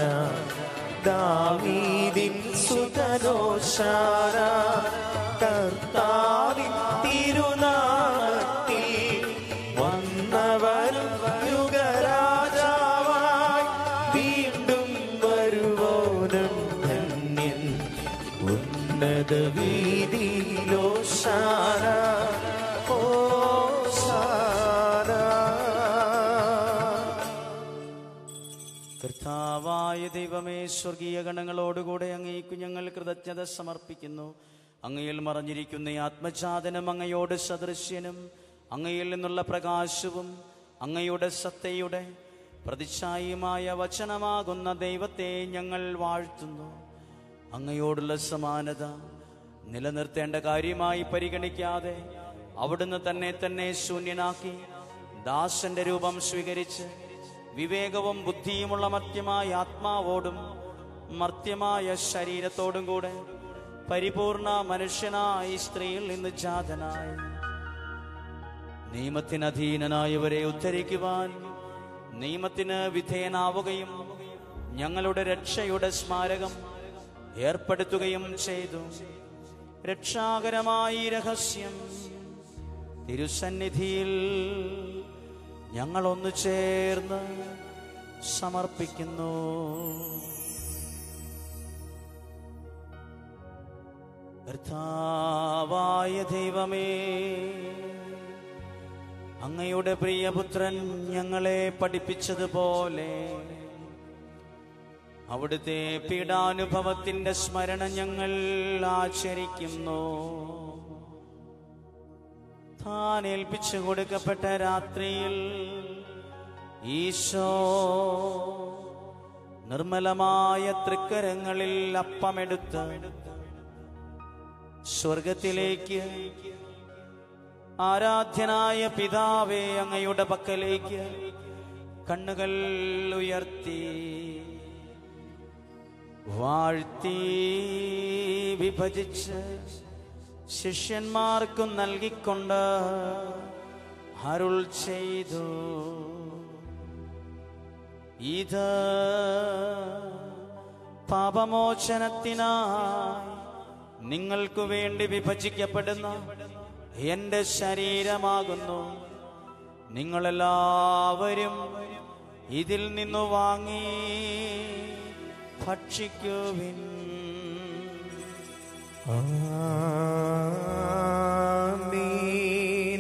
ദാവീദിൻ സുതനോശാന. കർത്താവിൻ തിരുനാമത്തിൽ വന്നവരും യുഗരാജാവായി വീണ്ടും വരുവോനും ധന്യൻ. ഉന്നത വീതിയിലോശാന കർത്താവായ ദൈവമേ, സ്വർഗീയ ഗണങ്ങളോടുകൂടെ അങ്ങേക്കു ഞങ്ങൾ കൃതജ്ഞത സമർപ്പിക്കുന്നു. അങ്ങയിൽ മറഞ്ഞിരിക്കുന്ന ഈ ആത്മജാതനും അങ്ങയോട് സദൃശ്യനും അങ്ങയിൽ നിന്നുള്ള പ്രകാശവും അങ്ങയുടെ സത്തയുടെ പ്രതിച്ഛായിയുമായ വചനമാകുന്ന ദൈവത്തെ ഞങ്ങൾ വാഴ്ത്തുന്നു. അങ്ങയോടുള്ള സമാനത നിലനിർത്തേണ്ട കാര്യമായി പരിഗണിക്കാതെ അവിടുന്ന് തന്നെ തന്നെ ശൂന്യനാക്കി ദാസന്റെ രൂപം സ്വീകരിച്ച് വിവേകവും ബുദ്ധിയുമുള്ള മർത്യമായ ആത്മാവോടും മർത്യമായ ശരീരത്തോടും കൂടെ പരിപൂർണ മനുഷ്യനായി സ്ത്രീയിൽ നിന്ന് ജാതനായി നിയമത്തിനധീനനായവരെ ഉദ്ധരിക്കുവാൻ നിയമത്തിന് വിധേയനാവുകയും ഞങ്ങളുടെ രക്ഷയുടെ സ്മാരകം ഏർപ്പെടുത്തുകയും ചെയ്തു. രക്ഷാകരമായ രഹസ്യം തിരുസന്നിധിയിൽ ഞങ്ങൾ ഒന്നു ചേർന്ന് സമർപ്പിക്കുന്നു. കർത്താവായ ദൈവമേ, അങ്ങയുടെ പ്രിയപുത്രൻ ഞങ്ങളെ പഠിപ്പിച്ചതുപോലെ അവിടുത്തെ പീഡാനുഭവത്തിന്റെ സ്മരണ ഞങ്ങൾ ആചരിക്കുന്നു. താൻ ഏൽപ്പിച്ചു കൊടുക്കപ്പെട്ട രാത്രിയിൽ ഈശോ നിർമ്മലമായ തൃക്കരങ്ങളിൽ അപ്പമെടുത്ത് സ്വർഗത്തിലേക്ക് ആരാധ്യനായ പിതാവേ അങ്ങയുടെ പക്കലേക്ക് കണ്ണുകൾ ഉയർത്തി വാഴ്ത്തി വിഭജിച്ച് ശിഷ്യന്മാർക്കും നൽകിക്കൊണ്ട് അരുൾ ചെയ്തു, ഇത് പാപമോചനത്തിനായി നിങ്ങൾക്കു വേണ്ടി വിഭജിക്കപ്പെടുന്ന എന്റെ ശരീരമാകുന്നു. നിങ്ങളെല്ലാവരും ഇതിൽ നിന്നു വാങ്ങി ഭക്ഷിക്കുവിൻ. ആമീൻ.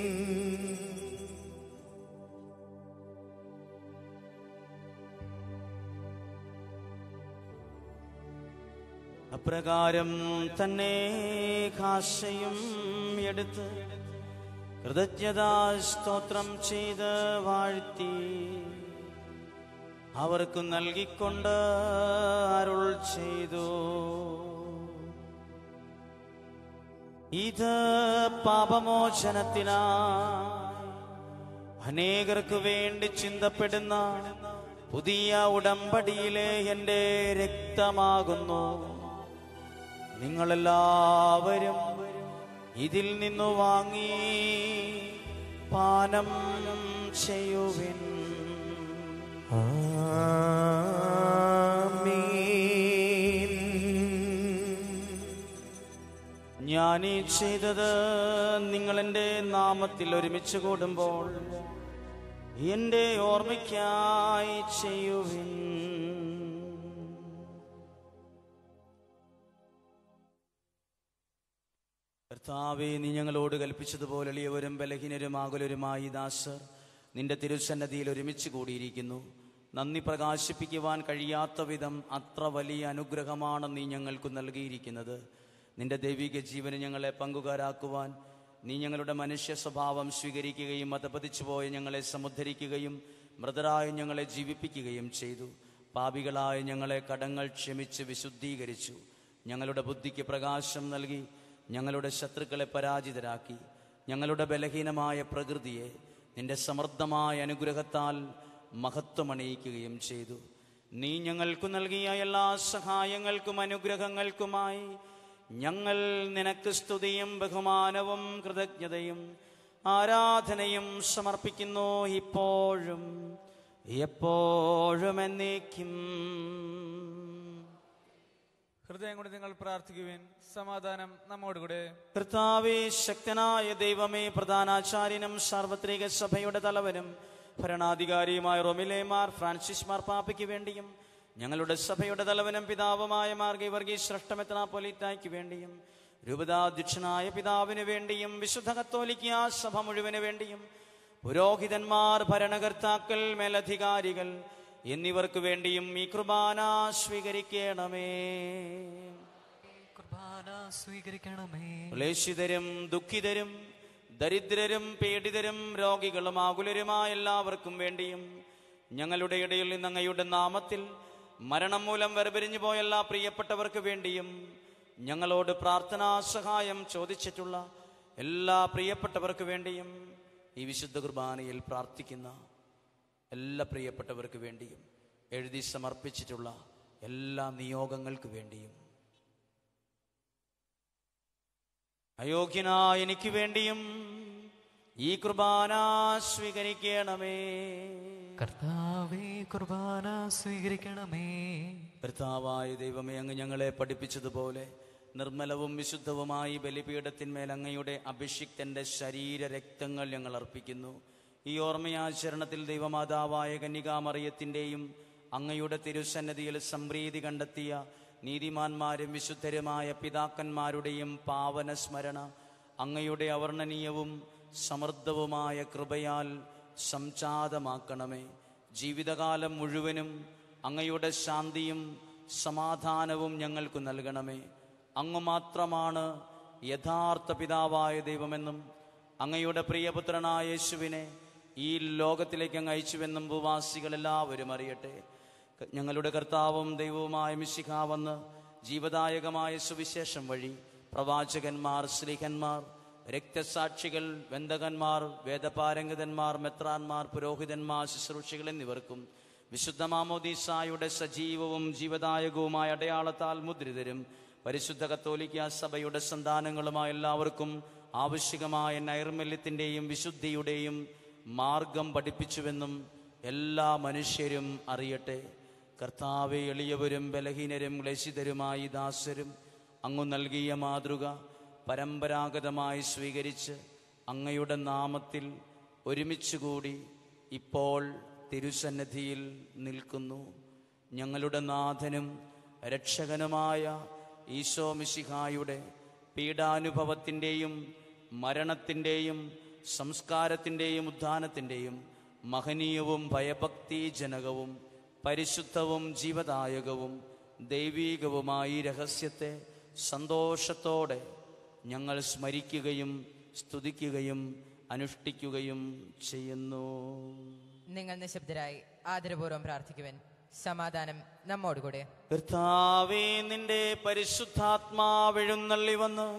അപ്രകാരം തന്നെ കാശയും എടുത്ത് കൃതജ്ഞതാ സ്തോത്രം ചെയ്ത് വാഴ്ത്തി അവർക്ക് നൽകിക്കൊണ്ട് അരുൾ ചെയ്തു, ഇത് പാപമോചനത്തിനായി അനേകർക്ക് വേണ്ടി ചിന്തപ്പെടുന്ന പുതിയ ഉടമ്പടിയിലെ എന്റെ രക്തമാകുന്നു. നിങ്ങളെല്ലാവരും ഇതിൽ നിന്നു വാങ്ങി പാനം ചെയ്യുവിൻ. ആമീൻ. ഞാനീ ചെയ്തത് നിങ്ങളെന്റെ നാമത്തിൽ ഒരുമിച്ച് കൂടുമ്പോൾ എന്റെ ഓർമ്മയ്ക്കായി ചെയ്യുവിൻ. കർത്താവേ, നീ ഞങ്ങളോട് കൽപ്പിച്ചതുപോലെ എളിയവരും ബലഹീനരും ആകുലരുമായി ദാസർ നിന്റെ തിരുസന്നതിയിൽ ഒരുമിച്ച് കൂടിയിരിക്കുന്നു. നന്ദി പ്രകാശിപ്പിക്കുവാൻ കഴിയാത്ത വിധം അത്ര വലിയ അനുഗ്രഹമാണ് നീ ഞങ്ങൾക്ക് നൽകിയിരിക്കുന്നത്. നിന്റെ ദൈവിക ജീവന് ഞങ്ങളെ പങ്കുകാരാക്കുവാൻ നീ ഞങ്ങളുടെ മനുഷ്യ സ്വഭാവം സ്വീകരിക്കുകയും അധപതിച്ചു പോയ ഞങ്ങളെ സമുദ്ധരിക്കുകയും മൃതരായ ഞങ്ങളെ ജീവിപ്പിക്കുകയും ചെയ്തു. പാപികളായ ഞങ്ങളെ കടങ്ങൾ ക്ഷമിച്ച് വിശുദ്ധീകരിച്ചു. ഞങ്ങളുടെ ബുദ്ധിക്ക് പ്രകാശം നൽകി ഞങ്ങളുടെ ശത്രുക്കളെ പരാജിതരാക്കി. ഞങ്ങളുടെ ബലഹീനമായ പ്രകൃതിയെ നിന്റെ സമൃദ്ധമായ അനുഗ്രഹത്താൽ മഹത്വമണിയിക്കുകയും ചെയ്തു. നീ ഞങ്ങൾക്ക് നൽകിയ എല്ലാ സഹായങ്ങൾക്കും അനുഗ്രഹങ്ങൾക്കുമായി ഞങ്ങൾ നിനക്ക് സ്തുതിയും ബഹുമാനവും കൃതജ്ഞതയും ആരാധനയും സമർപ്പിക്കുന്നു, ഇപ്പോഴും എപ്പോഴും എന്നേക്കും. ഹൃദയം കൊണ്ട് നിങ്ങൾ പ്രാർത്ഥിക്കുവിൻ. സമാധാനം നമ്മോടുകൂടെ. കർത്താവേ, ശക്തനായ ദൈവമേ, പ്രധാനാചാര്യനും സാർവത്രിക സഭയുടെ തലവനും ഭരണാധികാരിയുമായ റോമിലെ മാർ ഫ്രാൻസിസ് മാർപ്പാപ്പയ്ക്ക് വേണ്ടിയും ഞങ്ങളുടെ സഭയുടെ തലവനും പിതാവുമായ മാർ ഗീവർഗീസ് ശ്രേഷ്ഠമെത്രാപ്പൊലീത്തായ്ക്ക് വേണ്ടിയും രൂപതാധ്യക്ഷനായ പിതാവിന് വേണ്ടിയും വിശുദ്ധ കത്തോലിക്ക സഭ മുഴുവന് വേണ്ടിയും പുരോഹിതന്മാർ, ഭരണകർത്താക്കൾ, മേലധികാരികൾ എന്നിവർക്ക് വേണ്ടിയും ഈ കുർബാന സ്വീകരിക്കണമേ. കുർബാന സ്വീകരിക്കണമേ. ക്ലേശിതരും ദുഃഖിതരും ദരിദ്രരും പീഡിതരും രോഗികളും ആകുലരുമായ എല്ലാവർക്കും വേണ്ടിയും ഞങ്ങളുടെ ഇടയിൽ നിന്ന് അങ്ങയുടെ നാമത്തിൽ മരണം മൂലം വേർപിരിഞ്ഞു പോയ എല്ലാ പ്രിയപ്പെട്ടവർക്ക് വേണ്ടിയും ഞങ്ങളോട് പ്രാർത്ഥനാ സഹായം ചോദിച്ചിട്ടുള്ള എല്ലാ പ്രിയപ്പെട്ടവർക്ക് വേണ്ടിയും ഈ വിശുദ്ധ കുർബാനയിൽ പ്രാർത്ഥിക്കുന്ന എല്ലാ പ്രിയപ്പെട്ടവർക്ക് വേണ്ടിയും എഴുതി സമർപ്പിച്ചിട്ടുള്ള എല്ലാ നിയോഗങ്ങൾക്ക് വേണ്ടിയും അയോഗ്യനായ എനിക്ക് വേണ്ടിയും ഈ കുർബാന സ്വീകരിക്കണമേ. കർത്താവേ, കുർബാന സ്വീകരിക്കണമേ. കർത്താവായ ദൈവമേ, അങ്ങ് ഞങ്ങളെ പഠിപ്പിച്ചതുപോലെ നിർമ്മലവും വിശുദ്ധവുമായി ബലിപീഠത്തിന്മേൽ അങ്ങയുടെ അഭിഷിക്തന്റെ ശരീര രക്തങ്ങൾ ഞങ്ങൾ അർപ്പിക്കുന്നു. ഈ ഓർമ്മയാചരണത്തിൽ ദൈവമാതാവായ കന്യകാമറിയത്തിൻ്റെയും അങ്ങയുടെ തിരുസന്നിധിയിൽ സംപ്രീതി കണ്ടെത്തിയ നീതിമാന്മാരും വിശുദ്ധരുമായ പിതാക്കന്മാരുടെയും പാവന സ്മരണ അങ്ങയുടെ അവർണ്ണനീയവും സമൃദ്ധവുമായ കൃപയാൽ സംജാതമാക്കണമേ. ജീവിതകാലം മുഴുവനും അങ്ങയുടെ ശാന്തിയും സമാധാനവും ഞങ്ങൾക്ക് നൽകണമേ. അങ്ങ് മാത്രമാണ് യഥാർത്ഥ പിതാവായ ദൈവമെന്നും അങ്ങയുടെ പ്രിയപുത്രനായ യേശുവിനെ ഈ ലോകത്തിലേക്ക് അങ്ങ് അയച്ചുവെന്നും ഭൂവാസികളെല്ലാവരും അറിയട്ടെ. ഞങ്ങളുടെ കർത്താവും ദൈവവുമായ മിശിഹാ വന്ന് ജീവദായകമായ സുവിശേഷം വഴി പ്രവാചകന്മാർ, ശ്ലീഹന്മാർ, രക്തസാക്ഷികൾ, വെന്തകന്മാർ, വേദപാരംഗതന്മാർ, മെത്രാന്മാർ, പുരോഹിതന്മാർ, ശുശ്രൂഷികൾ എന്നിവർക്കും വിശുദ്ധ മാമോദീസായുടെ സജീവവും ജീവദായകവുമായ അടയാളത്താൽ മുദ്രിതരും പരിശുദ്ധ കത്തോലിക്ക സഭയുടെ സന്താനങ്ങളുമായ എല്ലാവർക്കും ആവശ്യമായ നൈർമല്യത്തിൻ്റെയും വിശുദ്ധിയുടെയും മാർഗം പഠിപ്പിച്ചുവെന്നും എല്ലാ മനുഷ്യരും അറിയട്ടെ. കർത്താവെ, എളിയവരും ബലഹീനരും ക്ലേശിതരുമായി ദാസരും അങ്ങു നൽകിയ മാതൃക പരമ്പരാഗതമായി സ്വീകരിച്ച് അങ്ങയുടെ നാമത്തിൽ ഒരുമിച്ചുകൂടി ഇപ്പോൾ തിരുസന്നിധിയിൽ നിൽക്കുന്നു. ഞങ്ങളുടെ നാഥനും രക്ഷകനുമായ ഈശോ മിശിഹായുടെ പീഡാനുഭവത്തിൻ്റെയും മരണത്തിൻ്റെയും സംസ്കാരത്തിൻ്റെയും ഉത്ഥാനത്തിൻ്റെയും മഹനീയവും ഭയഭക്തിജനകവും പരിശുദ്ധവും ജീവദായകവും ദൈവീകവുമായി രഹസ്യത്തെ സന്തോഷത്തോടെ ഞങ്ങൾ സ്മരിക്കുകയും സ്തുതിക്കുകയും അനുഷ്ഠിക്കുകയും ചെയ്യുന്നു. നിങ്ങൾ നിശബ്ദരായി ആദരപൂർവ്വം പ്രാർത്ഥിക്കുവാൻ. സമാധാനം നമ്മോടുകൂടെ. കർത്താവേ, നിന്റെ പരിശുദ്ധാത്മാവെഴുന്നള്ളി വന്ന്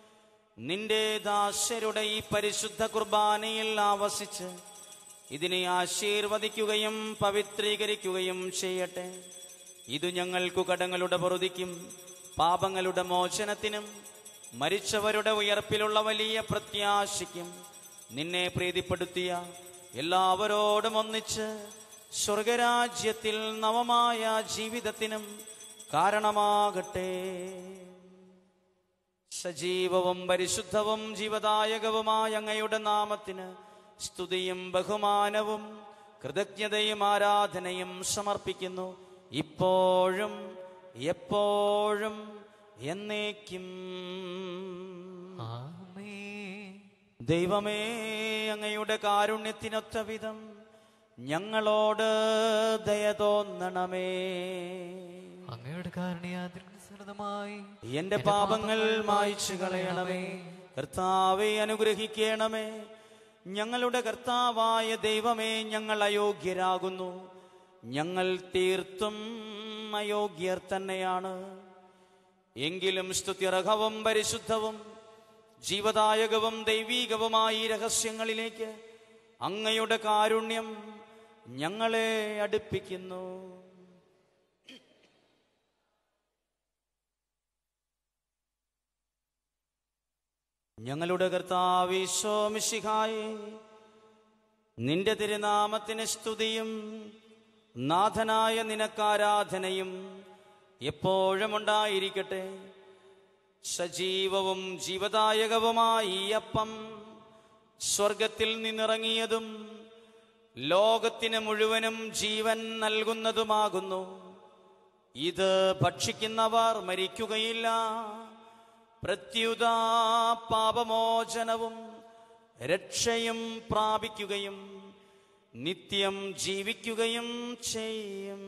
നിന്റെ ദാസരുടെ ഈ പരിശുദ്ധ കുർബാനയിൽ ആവസിച്ച് ഇതിനെ ആശീർവദിക്കുകയും പവിത്രീകരിക്കുകയും ചെയ്യട്ടെ. ഇത് ഞങ്ങൾക്കു കടങ്ങളുടെ പൊറുതിക്കും പാപങ്ങളുടെ മോചനത്തിനും മരിച്ചവരുടെ ഉയർപ്പിലുള്ള വലിയ പ്രത്യാശയ്ക്കും നിന്നെ പ്രീതിപ്പെടുത്തിയ എല്ലാവരോടും ഒന്നിച്ച് സ്വർഗരാജ്യത്തിൽ നവമായ ജീവിതത്തിനും കാരണമാകട്ടെ. സജീവവും പരിശുദ്ധവും ജീവദായകവുമായ അങ്ങയുടെ നാമത്തിന് സ്തുതിയും ബഹുമാനവും കൃതജ്ഞതയും ആരാധനയും സമർപ്പിക്കുന്നു, ഇപ്പോഴും എപ്പോഴും എന്നേക്കും. ദൈവമേ, അങ്ങയുടെ കാരുണ്യത്തിനൊത്ത വിധം ഞങ്ങളോട് ദയ തോന്നണമേ. അങ്ങയുടെ കാരുണ്യാതിർസൃതമായി എന്റെ പാപങ്ങൾ മായ്ച്ചു കളയണമേ. കർത്താവെ, അനുഗ്രഹിക്കണമേ. ഞങ്ങളുടെ കർത്താവായ ദൈവമേ, ഞങ്ങൾ അയോഗ്യരാകുന്നു. ഞങ്ങൾ തീർത്തും അയോഗ്യർ തന്നെയാണ്. എങ്കിലും സ്തുത്യർഹവും പരിശുദ്ധവും ജീവദായകവും ദൈവീകവുമായി രഹസ്യങ്ങളിലേക്ക് അങ്ങയുടെ കാരുണ്യം ഞങ്ങളെ അടുപ്പിക്കുന്നു. ഞങ്ങളുടെ കർത്താവ് ഈശോ മിശിഹായേ, നിന്റെ തിരുനാമത്തിന് സ്തുതിയും നാഥനായ നിനക്കാരാധനയും എപ്പോഴും ഉണ്ടായിരിക്കട്ടെ. സജീവവും ജീവദായകവുമായി ഈ അപ്പം സ്വർഗത്തിൽ നിന്നിറങ്ങിയതും ലോകത്തിന് മുഴുവനും ജീവൻ നൽകുന്നതുമാകുന്നു. ഇത് ഭക്ഷിക്കുന്നവർ മരിക്കുകയില്ല, പ്രത്യുത പാപമോചനവും രക്ഷയും പ്രാപിക്കുകയും നിത്യം ജീവിക്കുകയും ചെയ്യും.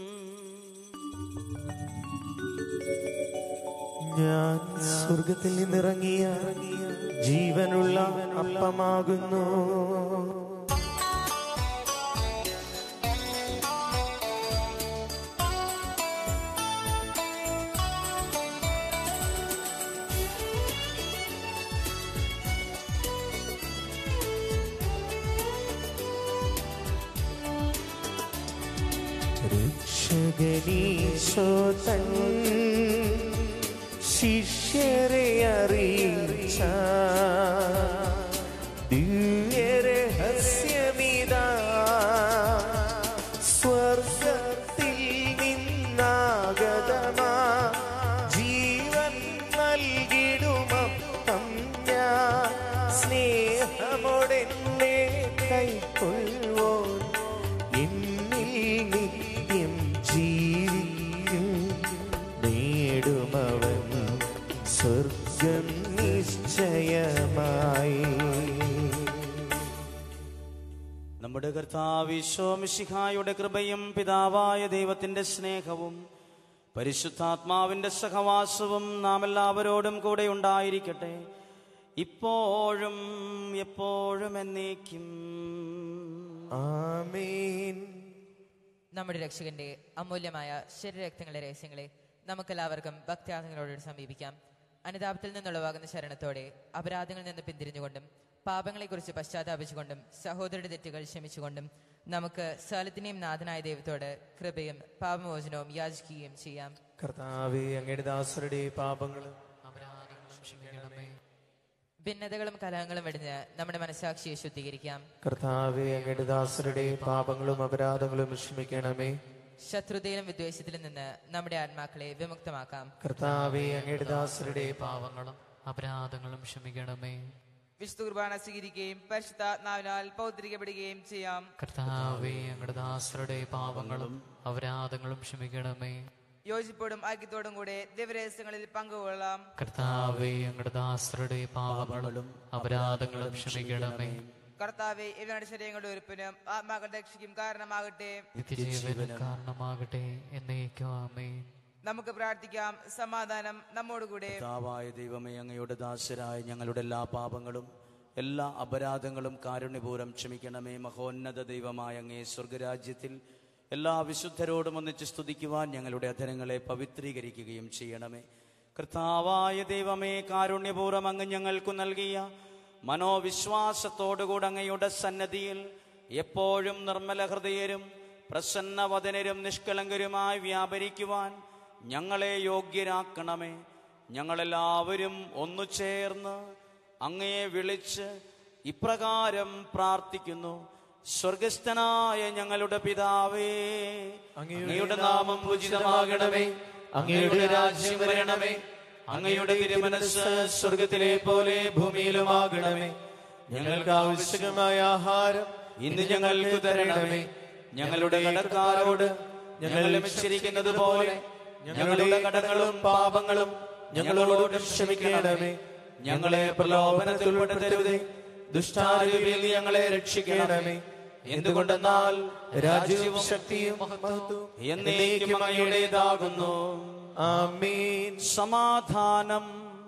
ഞാൻ സ്വർഗത്തിൽ നിന്നിറങ്ങിയ ജീവനുള്ള അപ്പമാകുന്നു. രക്ഷകനീശോ തൻ ശിഷ്യരെ അറിയിച്ച ദിവ്യരഹസ്യമിതാ സ്വർഗത്തിൽ നിന്നാഗതമാ ജീവൻ നൽകിടുമപ്പം ഞാൻ സ്നേഹമോടെന്നെ കൈക്കൊള്ളുവോ എന്നിൽ നിത്യം ജീവിക്കും നേടുമവൻ സ്വർഗം നിശ്ചയമായി. നമ്മുടെ കർത്താവ് ഈശോ മിശിഹായുടെ കൃപയും പിതാവായ ദൈവത്തിന്റെ സ്നേഹവും പരിശുദ്ധാത്മാവിന്റെ സഹവാസവും നാം എല്ലാവരോടും കൂടെ ഉണ്ടായിരിക്കട്ടെ, ഇപ്പോഴും എപ്പോഴും എന്നേക്കും. ആമേൻ. നമ്മുടെ രക്ഷകന്റെ അമൂല്യമായ ശരീരരക്തങ്ങളുടെ രഹസ്യങ്ങളെ നമുക്കെല്ലാവർക്കും ഭക്ത്യാർത്ഥങ്ങളോട് സമീപിക്കാം. അനുതാപത്തിൽ നിന്നുളവാകുന്ന ശരണത്തോടെ അപരാധങ്ങളിൽ നിന്ന് പിന്തിരിഞ്ഞുകൊണ്ടും പാപങ്ങളെക്കുറിച്ച് പശ്ചാത്താപിച്ചുകൊണ്ടും സഹോദരരുടെ തെറ്റുകൾ ക്ഷമിച്ചുകൊണ്ടും നമുക്ക് സകലത്തിനെയും നാഥനായ ദൈവത്തോട് കൃപയും പാപമോചനവും യാചിക്കുകയും ചെയ്യാം. കർത്താവേ, അങ്ങയുടെ ദാസരുടെ പാപങ്ങളും ഭിന്നതകളും കലഹങ്ങളും വെടിഞ്ഞ് നമ്മുടെ മനസ്സാക്ഷിയെ ശുദ്ധീകരിക്കാം. കർത്താവേ, അങ്ങയുടെ ദാസരുടെ പാപങ്ങളും അപരാധങ്ങളും ക്ഷമിക്കണമേ. ശത്രുതയിലും വിദ്വേഷത്തിലും നിന്ന് നമ്മുടെ ആത്മാക്കളെ വിമുക്തമാക്കാം. കർത്താവേ, അങ്ങയുടെ ദാസരുടെ പാപങ്ങളും അപരാധങ്ങളും ക്ഷമിക്കണമേ. വിശുദ്ധ കുർബാന സ്വീകരിക്കുകയും പരിശുദ്ധാത്മാവിനാൽ പൗത്രികപ്പെടുകയും ചെയ്യാം. കർത്താവേ, അങ്ങയുടെ ദാസരുടെ പാപങ്ങളും അപരാധങ്ങളും ക്ഷമിക്കണമേ. യോജിപ്പോടും ഐക്യത്തോടും കൂടെ ദിവരഹസ്യങ്ങളിൽ പങ്കുകൊള്ളാം. കർത്താവേ, അങ്ങയുടെ ദാസരുടെ പാപങ്ങളും അപരാധങ്ങളും ക്ഷമിക്കണമേ. കർത്താവെ, ഇവരുടെ ശരീരങ്ങളുടെ ഒരുപ്പിനും ആത്മാക്കളുടെ രക്ഷയ്ക്കും കാരണമാകട്ടെ. നിത്യജീവന് കാരണമാകട്ടെ എന്നേക്കും. ആമേൻ. നമുക്ക് പ്രാർത്ഥിക്കാം. സമാധാനം നമ്മോടുകൂടെ. കർത്താവായ ദൈവമേ, അങ്ങയുടെ ദാസരായ ഞങ്ങളുടെ എല്ലാ പാപങ്ങളും എല്ലാ അപരാധങ്ങളും കാരുണ്യപൂർവ്വം ക്ഷമിക്കണമേ. മഹോന്നത ദൈവമായ അങ്ങേ സ്വർഗരാജ്യത്തിൽ എല്ലാ വിശുദ്ധരോടും ഒന്നിച്ച് സ്തുതിക്കുവാൻ ഞങ്ങളുടെ അധരങ്ങളെ പവിത്രീകരിക്കുകയും ചെയ്യണമേ. കർത്താവായ ദൈവമേ, കാരുണ്യപൂർവ്വം അങ്ങ് ഞങ്ങൾക്ക് നൽകിയ മനോവിശ്വാസത്തോടുകൂടെ അങ്ങയുടെ സന്നദ്ധിയിൽ എപ്പോഴും നിർമ്മല ഹൃദയരും പ്രസന്നവദനരും നിഷ്കളങ്കരുമായി വ്യാപരിക്കുവാൻ ഞങ്ങളെ യോഗ്യരാക്കണമേ. ഞങ്ങളെല്ലാവരും ഒന്നു ചേർന്ന് അങ്ങയെ വിളിച്ച് ഇപ്രകാരം പ്രാർത്ഥിക്കുന്നു. സ്വർഗസ്ഥനായ ഞങ്ങളുടെ പിതാവേ, അങ്ങയുടെ നാമം പൂജിതമാകണമേ. അങ്ങയുടെ രാജ്യം വരണമേ. അങ്ങയുടെ തിരുമനസ്സ് സ്വർഗത്തിലെ പോലെ ഭൂമിയിലുമാകണമേ. ഞങ്ങൾക്ക് ആവശ്യമായ ആഹാരം ഇന്ന് ഞങ്ങൾക്ക് തരണമേ. ഞങ്ങളുടെ കടക്കാരോട് ഞങ്ങൾ ക്ഷമിച്ചിരിക്കുന്നത് പോലെ ഞങ്ങളുടെ കടങ്ങളും പാപങ്ങളും ഞങ്ങളോട് ക്ഷമിക്കണമേ. ഞങ്ങളെ പ്രലോഭനത്തിൽ ഉൾപ്പെടുത്തരുതേ, ദുഷ്ടാരൂപിയിൽ ഞങ്ങളെ രക്ഷിക്കണമേ. എന്തുകൊണ്ടെന്നാൽ രാജ്യവും ശക്തിയും മഹത്വവും എന്നേക്കും അങ്ങയുടേതാകുന്നു. ആമേൻ. സമാധാനം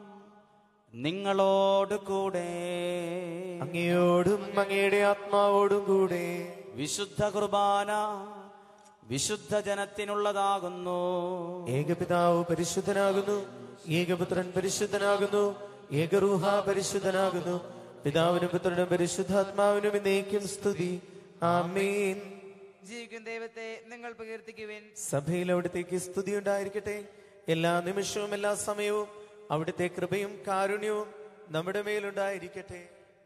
നിങ്ങളോട് കൂടെ, അങ്ങയോടും അങ്ങയുടെ ആത്മാവോടും കൂടെ. വിശുദ്ധ കുർബാന വിശുദ്ധ ജനത്തിനുള്ളതാകുന്നു. ഏകപിതാവ് പരിശുദ്ധനാകുന്നു, ഏകപുത്രൻ പരിശുദ്ധനാകുന്നു, ഏകറൂഹ പരിശുദ്ധനാകുന്നു. പിതാവിനും പുത്രനും പരിശുദ്ധാത്മാവിനും എന്നേക്കും സ്തുതി. ആമേൻ. ജീവിക്കുന്ന ദൈവത്തെ നിങ്ങൾ പ്രകീർത്തിക്കുവിൻ. സഭയിൽ അവിടുത്തേക്ക് സ്തുതി ഉണ്ടായിരിക്കട്ടെ. എല്ലാ നിമിഷവും എല്ലാ സമയവും അവിടുത്തെ കൃപയും കാരുണ്യവും നമ്മുടെ മേലുണ്ടായിരിക്കട്ടെ.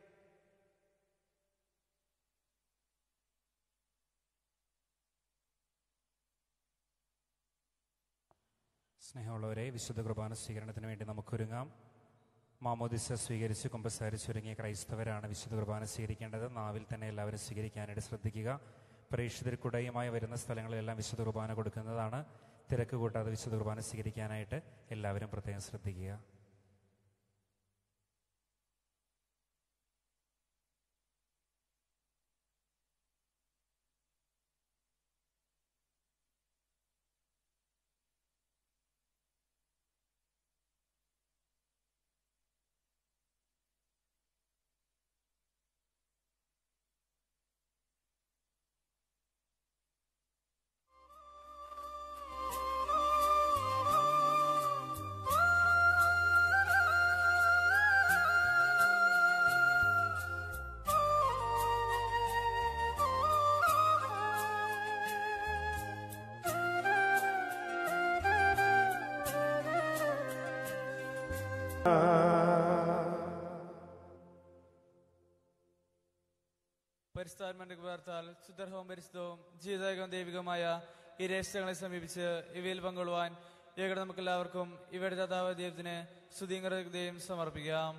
സ്നേഹമുള്ളവരെ, വിശുദ്ധ കുർബാന സ്വീകരണത്തിന് വേണ്ടി നമുക്കൊരുങ്ങാം. മാമോദിസ സ്വീകരിച്ച് കുമ്പസാരിച്ചൊരുങ്ങിയ ക്രൈസ്തവരാണ് വിശുദ്ധ കുർബാന സ്വീകരിക്കേണ്ടത്. നാവിൽ തന്നെ എല്ലാവരും സ്വീകരിക്കാനായിട്ട് ശ്രദ്ധിക്കുക. പ്രേക്ഷിതർക്കുടയുമായി വരുന്ന സ്ഥലങ്ങളിലെല്ലാം വിശുദ്ധ കുർബാന കൊടുക്കുന്നതാണ്. തിരക്ക് കൂട്ടാതെ വിശുദ്ധ കുർബാന സ്വീകരിക്കാനായിട്ട് എല്ലാവരും പ്രത്യേകം ശ്രദ്ധിക്കുക. പരിസ്ഥാത്മന്റെ വാർത്താൽ ശുദ്ധർഹവും പരിശുദ്ധവും ജീവദായകവും ദൈവികമായ ഈ രഹസ്യങ്ങളെ സമീപിച്ച് ഇവയിൽ പങ്കൊള്ളുവാൻ ഏകടെ നമുക്ക് എല്ലാവർക്കും ഇവയുടെ ദാതാവ് ദൈവത്തിന് സ്തുതിയും സമർപ്പിക്കാം.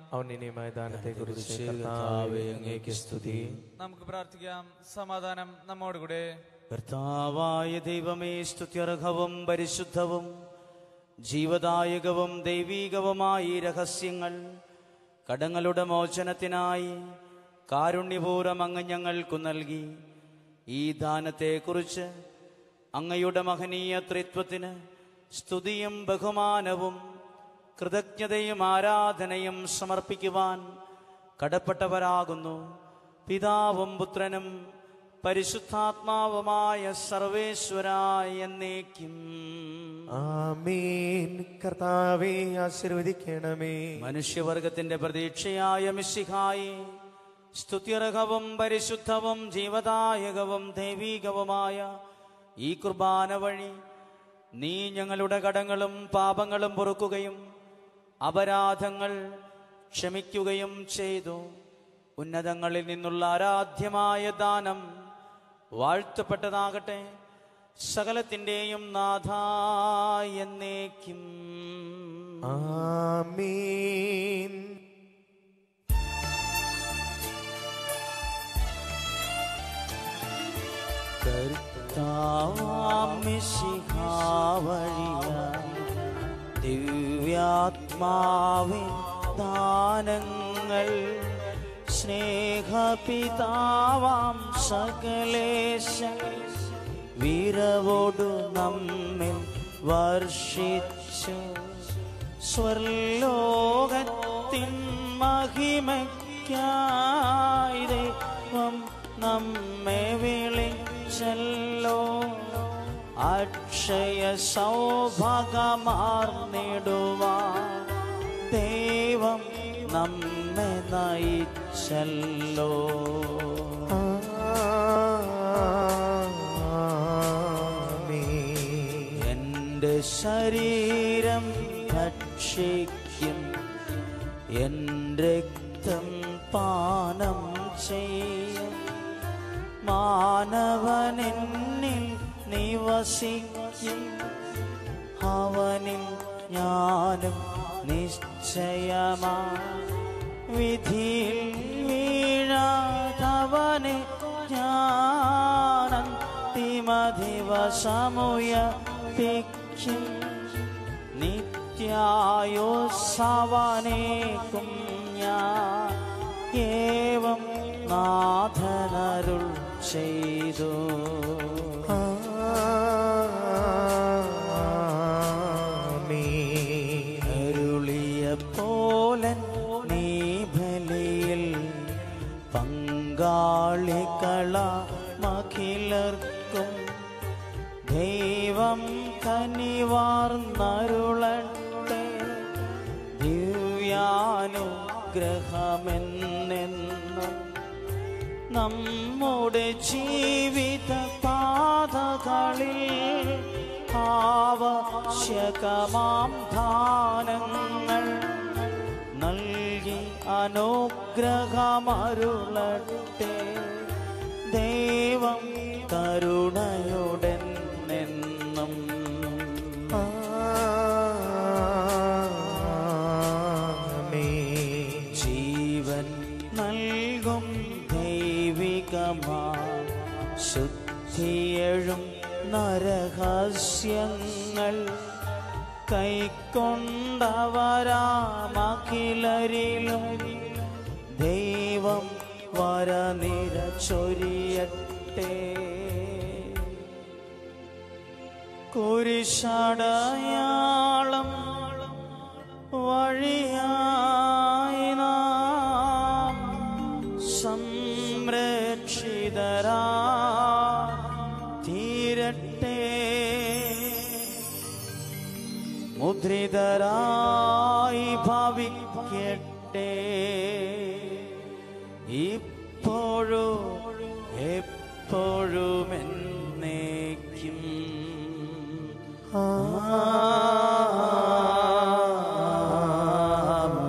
നമുക്ക് പ്രാർത്ഥിക്കാം. സമാധാനം നമ്മോടുകൂടെ. കർത്താവായ ദൈവമേ, സ്തുത്യർഹവും പരിശുദ്ധവും ജീവദായകവും ദൈവീകവുമായ ഈ രഹസ്യങ്ങൾ കടങ്ങളുടെ മോചനത്തിനായി കാരുണ്യപൂർവ്വം അങ്ങ് ഞങ്ങൾക്കു നൽകി. ഈ ദാനത്തെക്കുറിച്ച് അങ്ങയുടെ മഹനീയ ത്രിത്വത്തിന് സ്തുതിയും ബഹുമാനവും കൃതജ്ഞതയും ആരാധനയും സമർപ്പിക്കുവാൻ കടപ്പെട്ടവരാകുന്നു. പിതാവും പുത്രനും പരിശുദ്ധാത്മാവുമായ സർവേശ്വരായ എന്നേക്കും ആമേൻ. കർത്താവേ, ആശീർവദിക്കണമേ. മനുഷ്യവർഗത്തിന്റെ പ്രതീക്ഷയായ മിശിഹായി, സ്തുത്യർഹവും പരിശുദ്ധവും ജീവദായകവും ദൈവീകവുമായ ഈ കുർബാന വഴി നീ ഞങ്ങളുടെ കടങ്ങളും പാപങ്ങളും പൊറുക്കുകയും അപരാധങ്ങൾ ക്ഷമിക്കുകയും ചെയ്തു. ഉന്നതങ്ങളിൽ നിന്നുള്ള ആരാധ്യമായ ദാനം വാഴ്ത്തപ്പെട്ടതാകട്ടെ. സകലത്തിൻ്റെയും നാഥാ എന്നേക്കും ആമേൻ. കർത്താവാം മിശിഹാവഴിയായി ദിവ്യാത്മാവിൻ ദാനങ്ങൾ സ്നേഹപിതാവാം സകലേശൻ വീരവോടു നമ്മിൽ വർഷിച്ചു. സ്വർലോകത്തിൻ മഹിമയ്ക്കായി ദൈവം നമ്മെ വിളിച്ചല്ലോ. അക്ഷയ സൗഭാഗ്യമാർന്നിടുവാൻ ദൈവം നമ്മെ നയിച്ചല്ലോ. എന്റെ ശരീരം ഭക്ഷിക്കും, എന്റെ രക്തം പാനം ചെയ്യും. മാനവനെന്നിൽ നിവസിക്കും, അവനിൽ ഞാനും നിശ്ചയമാ. വിധിയിൽ വീഴാതവനെ ഞാനന്തിമ ദിവസമുയർപ്പിക്കും. നിത്യായുസ്സവനേക്കും ഞാൻ ഏവം നാഥനരുൾ ചെയ്തു. അരുളിയ പോലൻ നീ ബലിയിൽ പങ്കാളികള മഖിലർക്കും ദൈവം കനിവാർന്നരുളട്ടെ. ദിവ്യാനുഗ്രഹമെന്നെന്നും നമ്മുടെ ജീവിത പാതകളിൽ ആവശ്യകമാം ദാനങ്ങൾ നൽകി അനുഗ്രഹമരുളട്ടെ. ദൈവം കരുണയുടൻ എന്നും ജീവൻ നൽകും ദൈവികമാ ശുദ്ധിയെഴും നരഹസ്യങ്ങൾ കൈക്കൊണ്ടവരാമഖിലരിലും ദൈവം വരനിര ചൊരിയട്ടെ. കുരിശടയാളം വഴിയായി നാം സംരക്ഷിതരാ തീരട്ടെ. മുദ്രിതരായി ഭവിക്കട്ടെ. ഇപ്പോഴും എപ്പോഴും എന്നേക്കും ആമേൻ.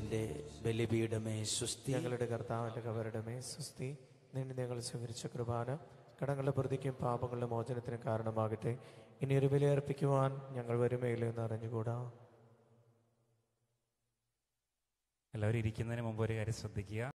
ദൈവത്തിന്റെ ബലിപീഠമേ സുസ്തി. ഞങ്ങളുടെ കർത്താവിന്റെ കബറിടമേ സുസ്തി. നിന്നെ ഞങ്ങൾ സ്വീകരിച്ച കൃപാന കടങ്ങളുടെ പ്രതിക്കും പാപങ്ങളുടെ മോചനത്തിനും കാരണമാകട്ടെ. ഇനി ഒരു ബലി അർപ്പിക്കുവാൻ ഞങ്ങൾ വരുമേലോ എന്ന് അറിഞ്ഞുകൂടാ. എല്ലാവരും ഇരിക്കുന്നതിന് മുമ്പ് ഒരു കാര്യം ശ്രദ്ധിക്കുക.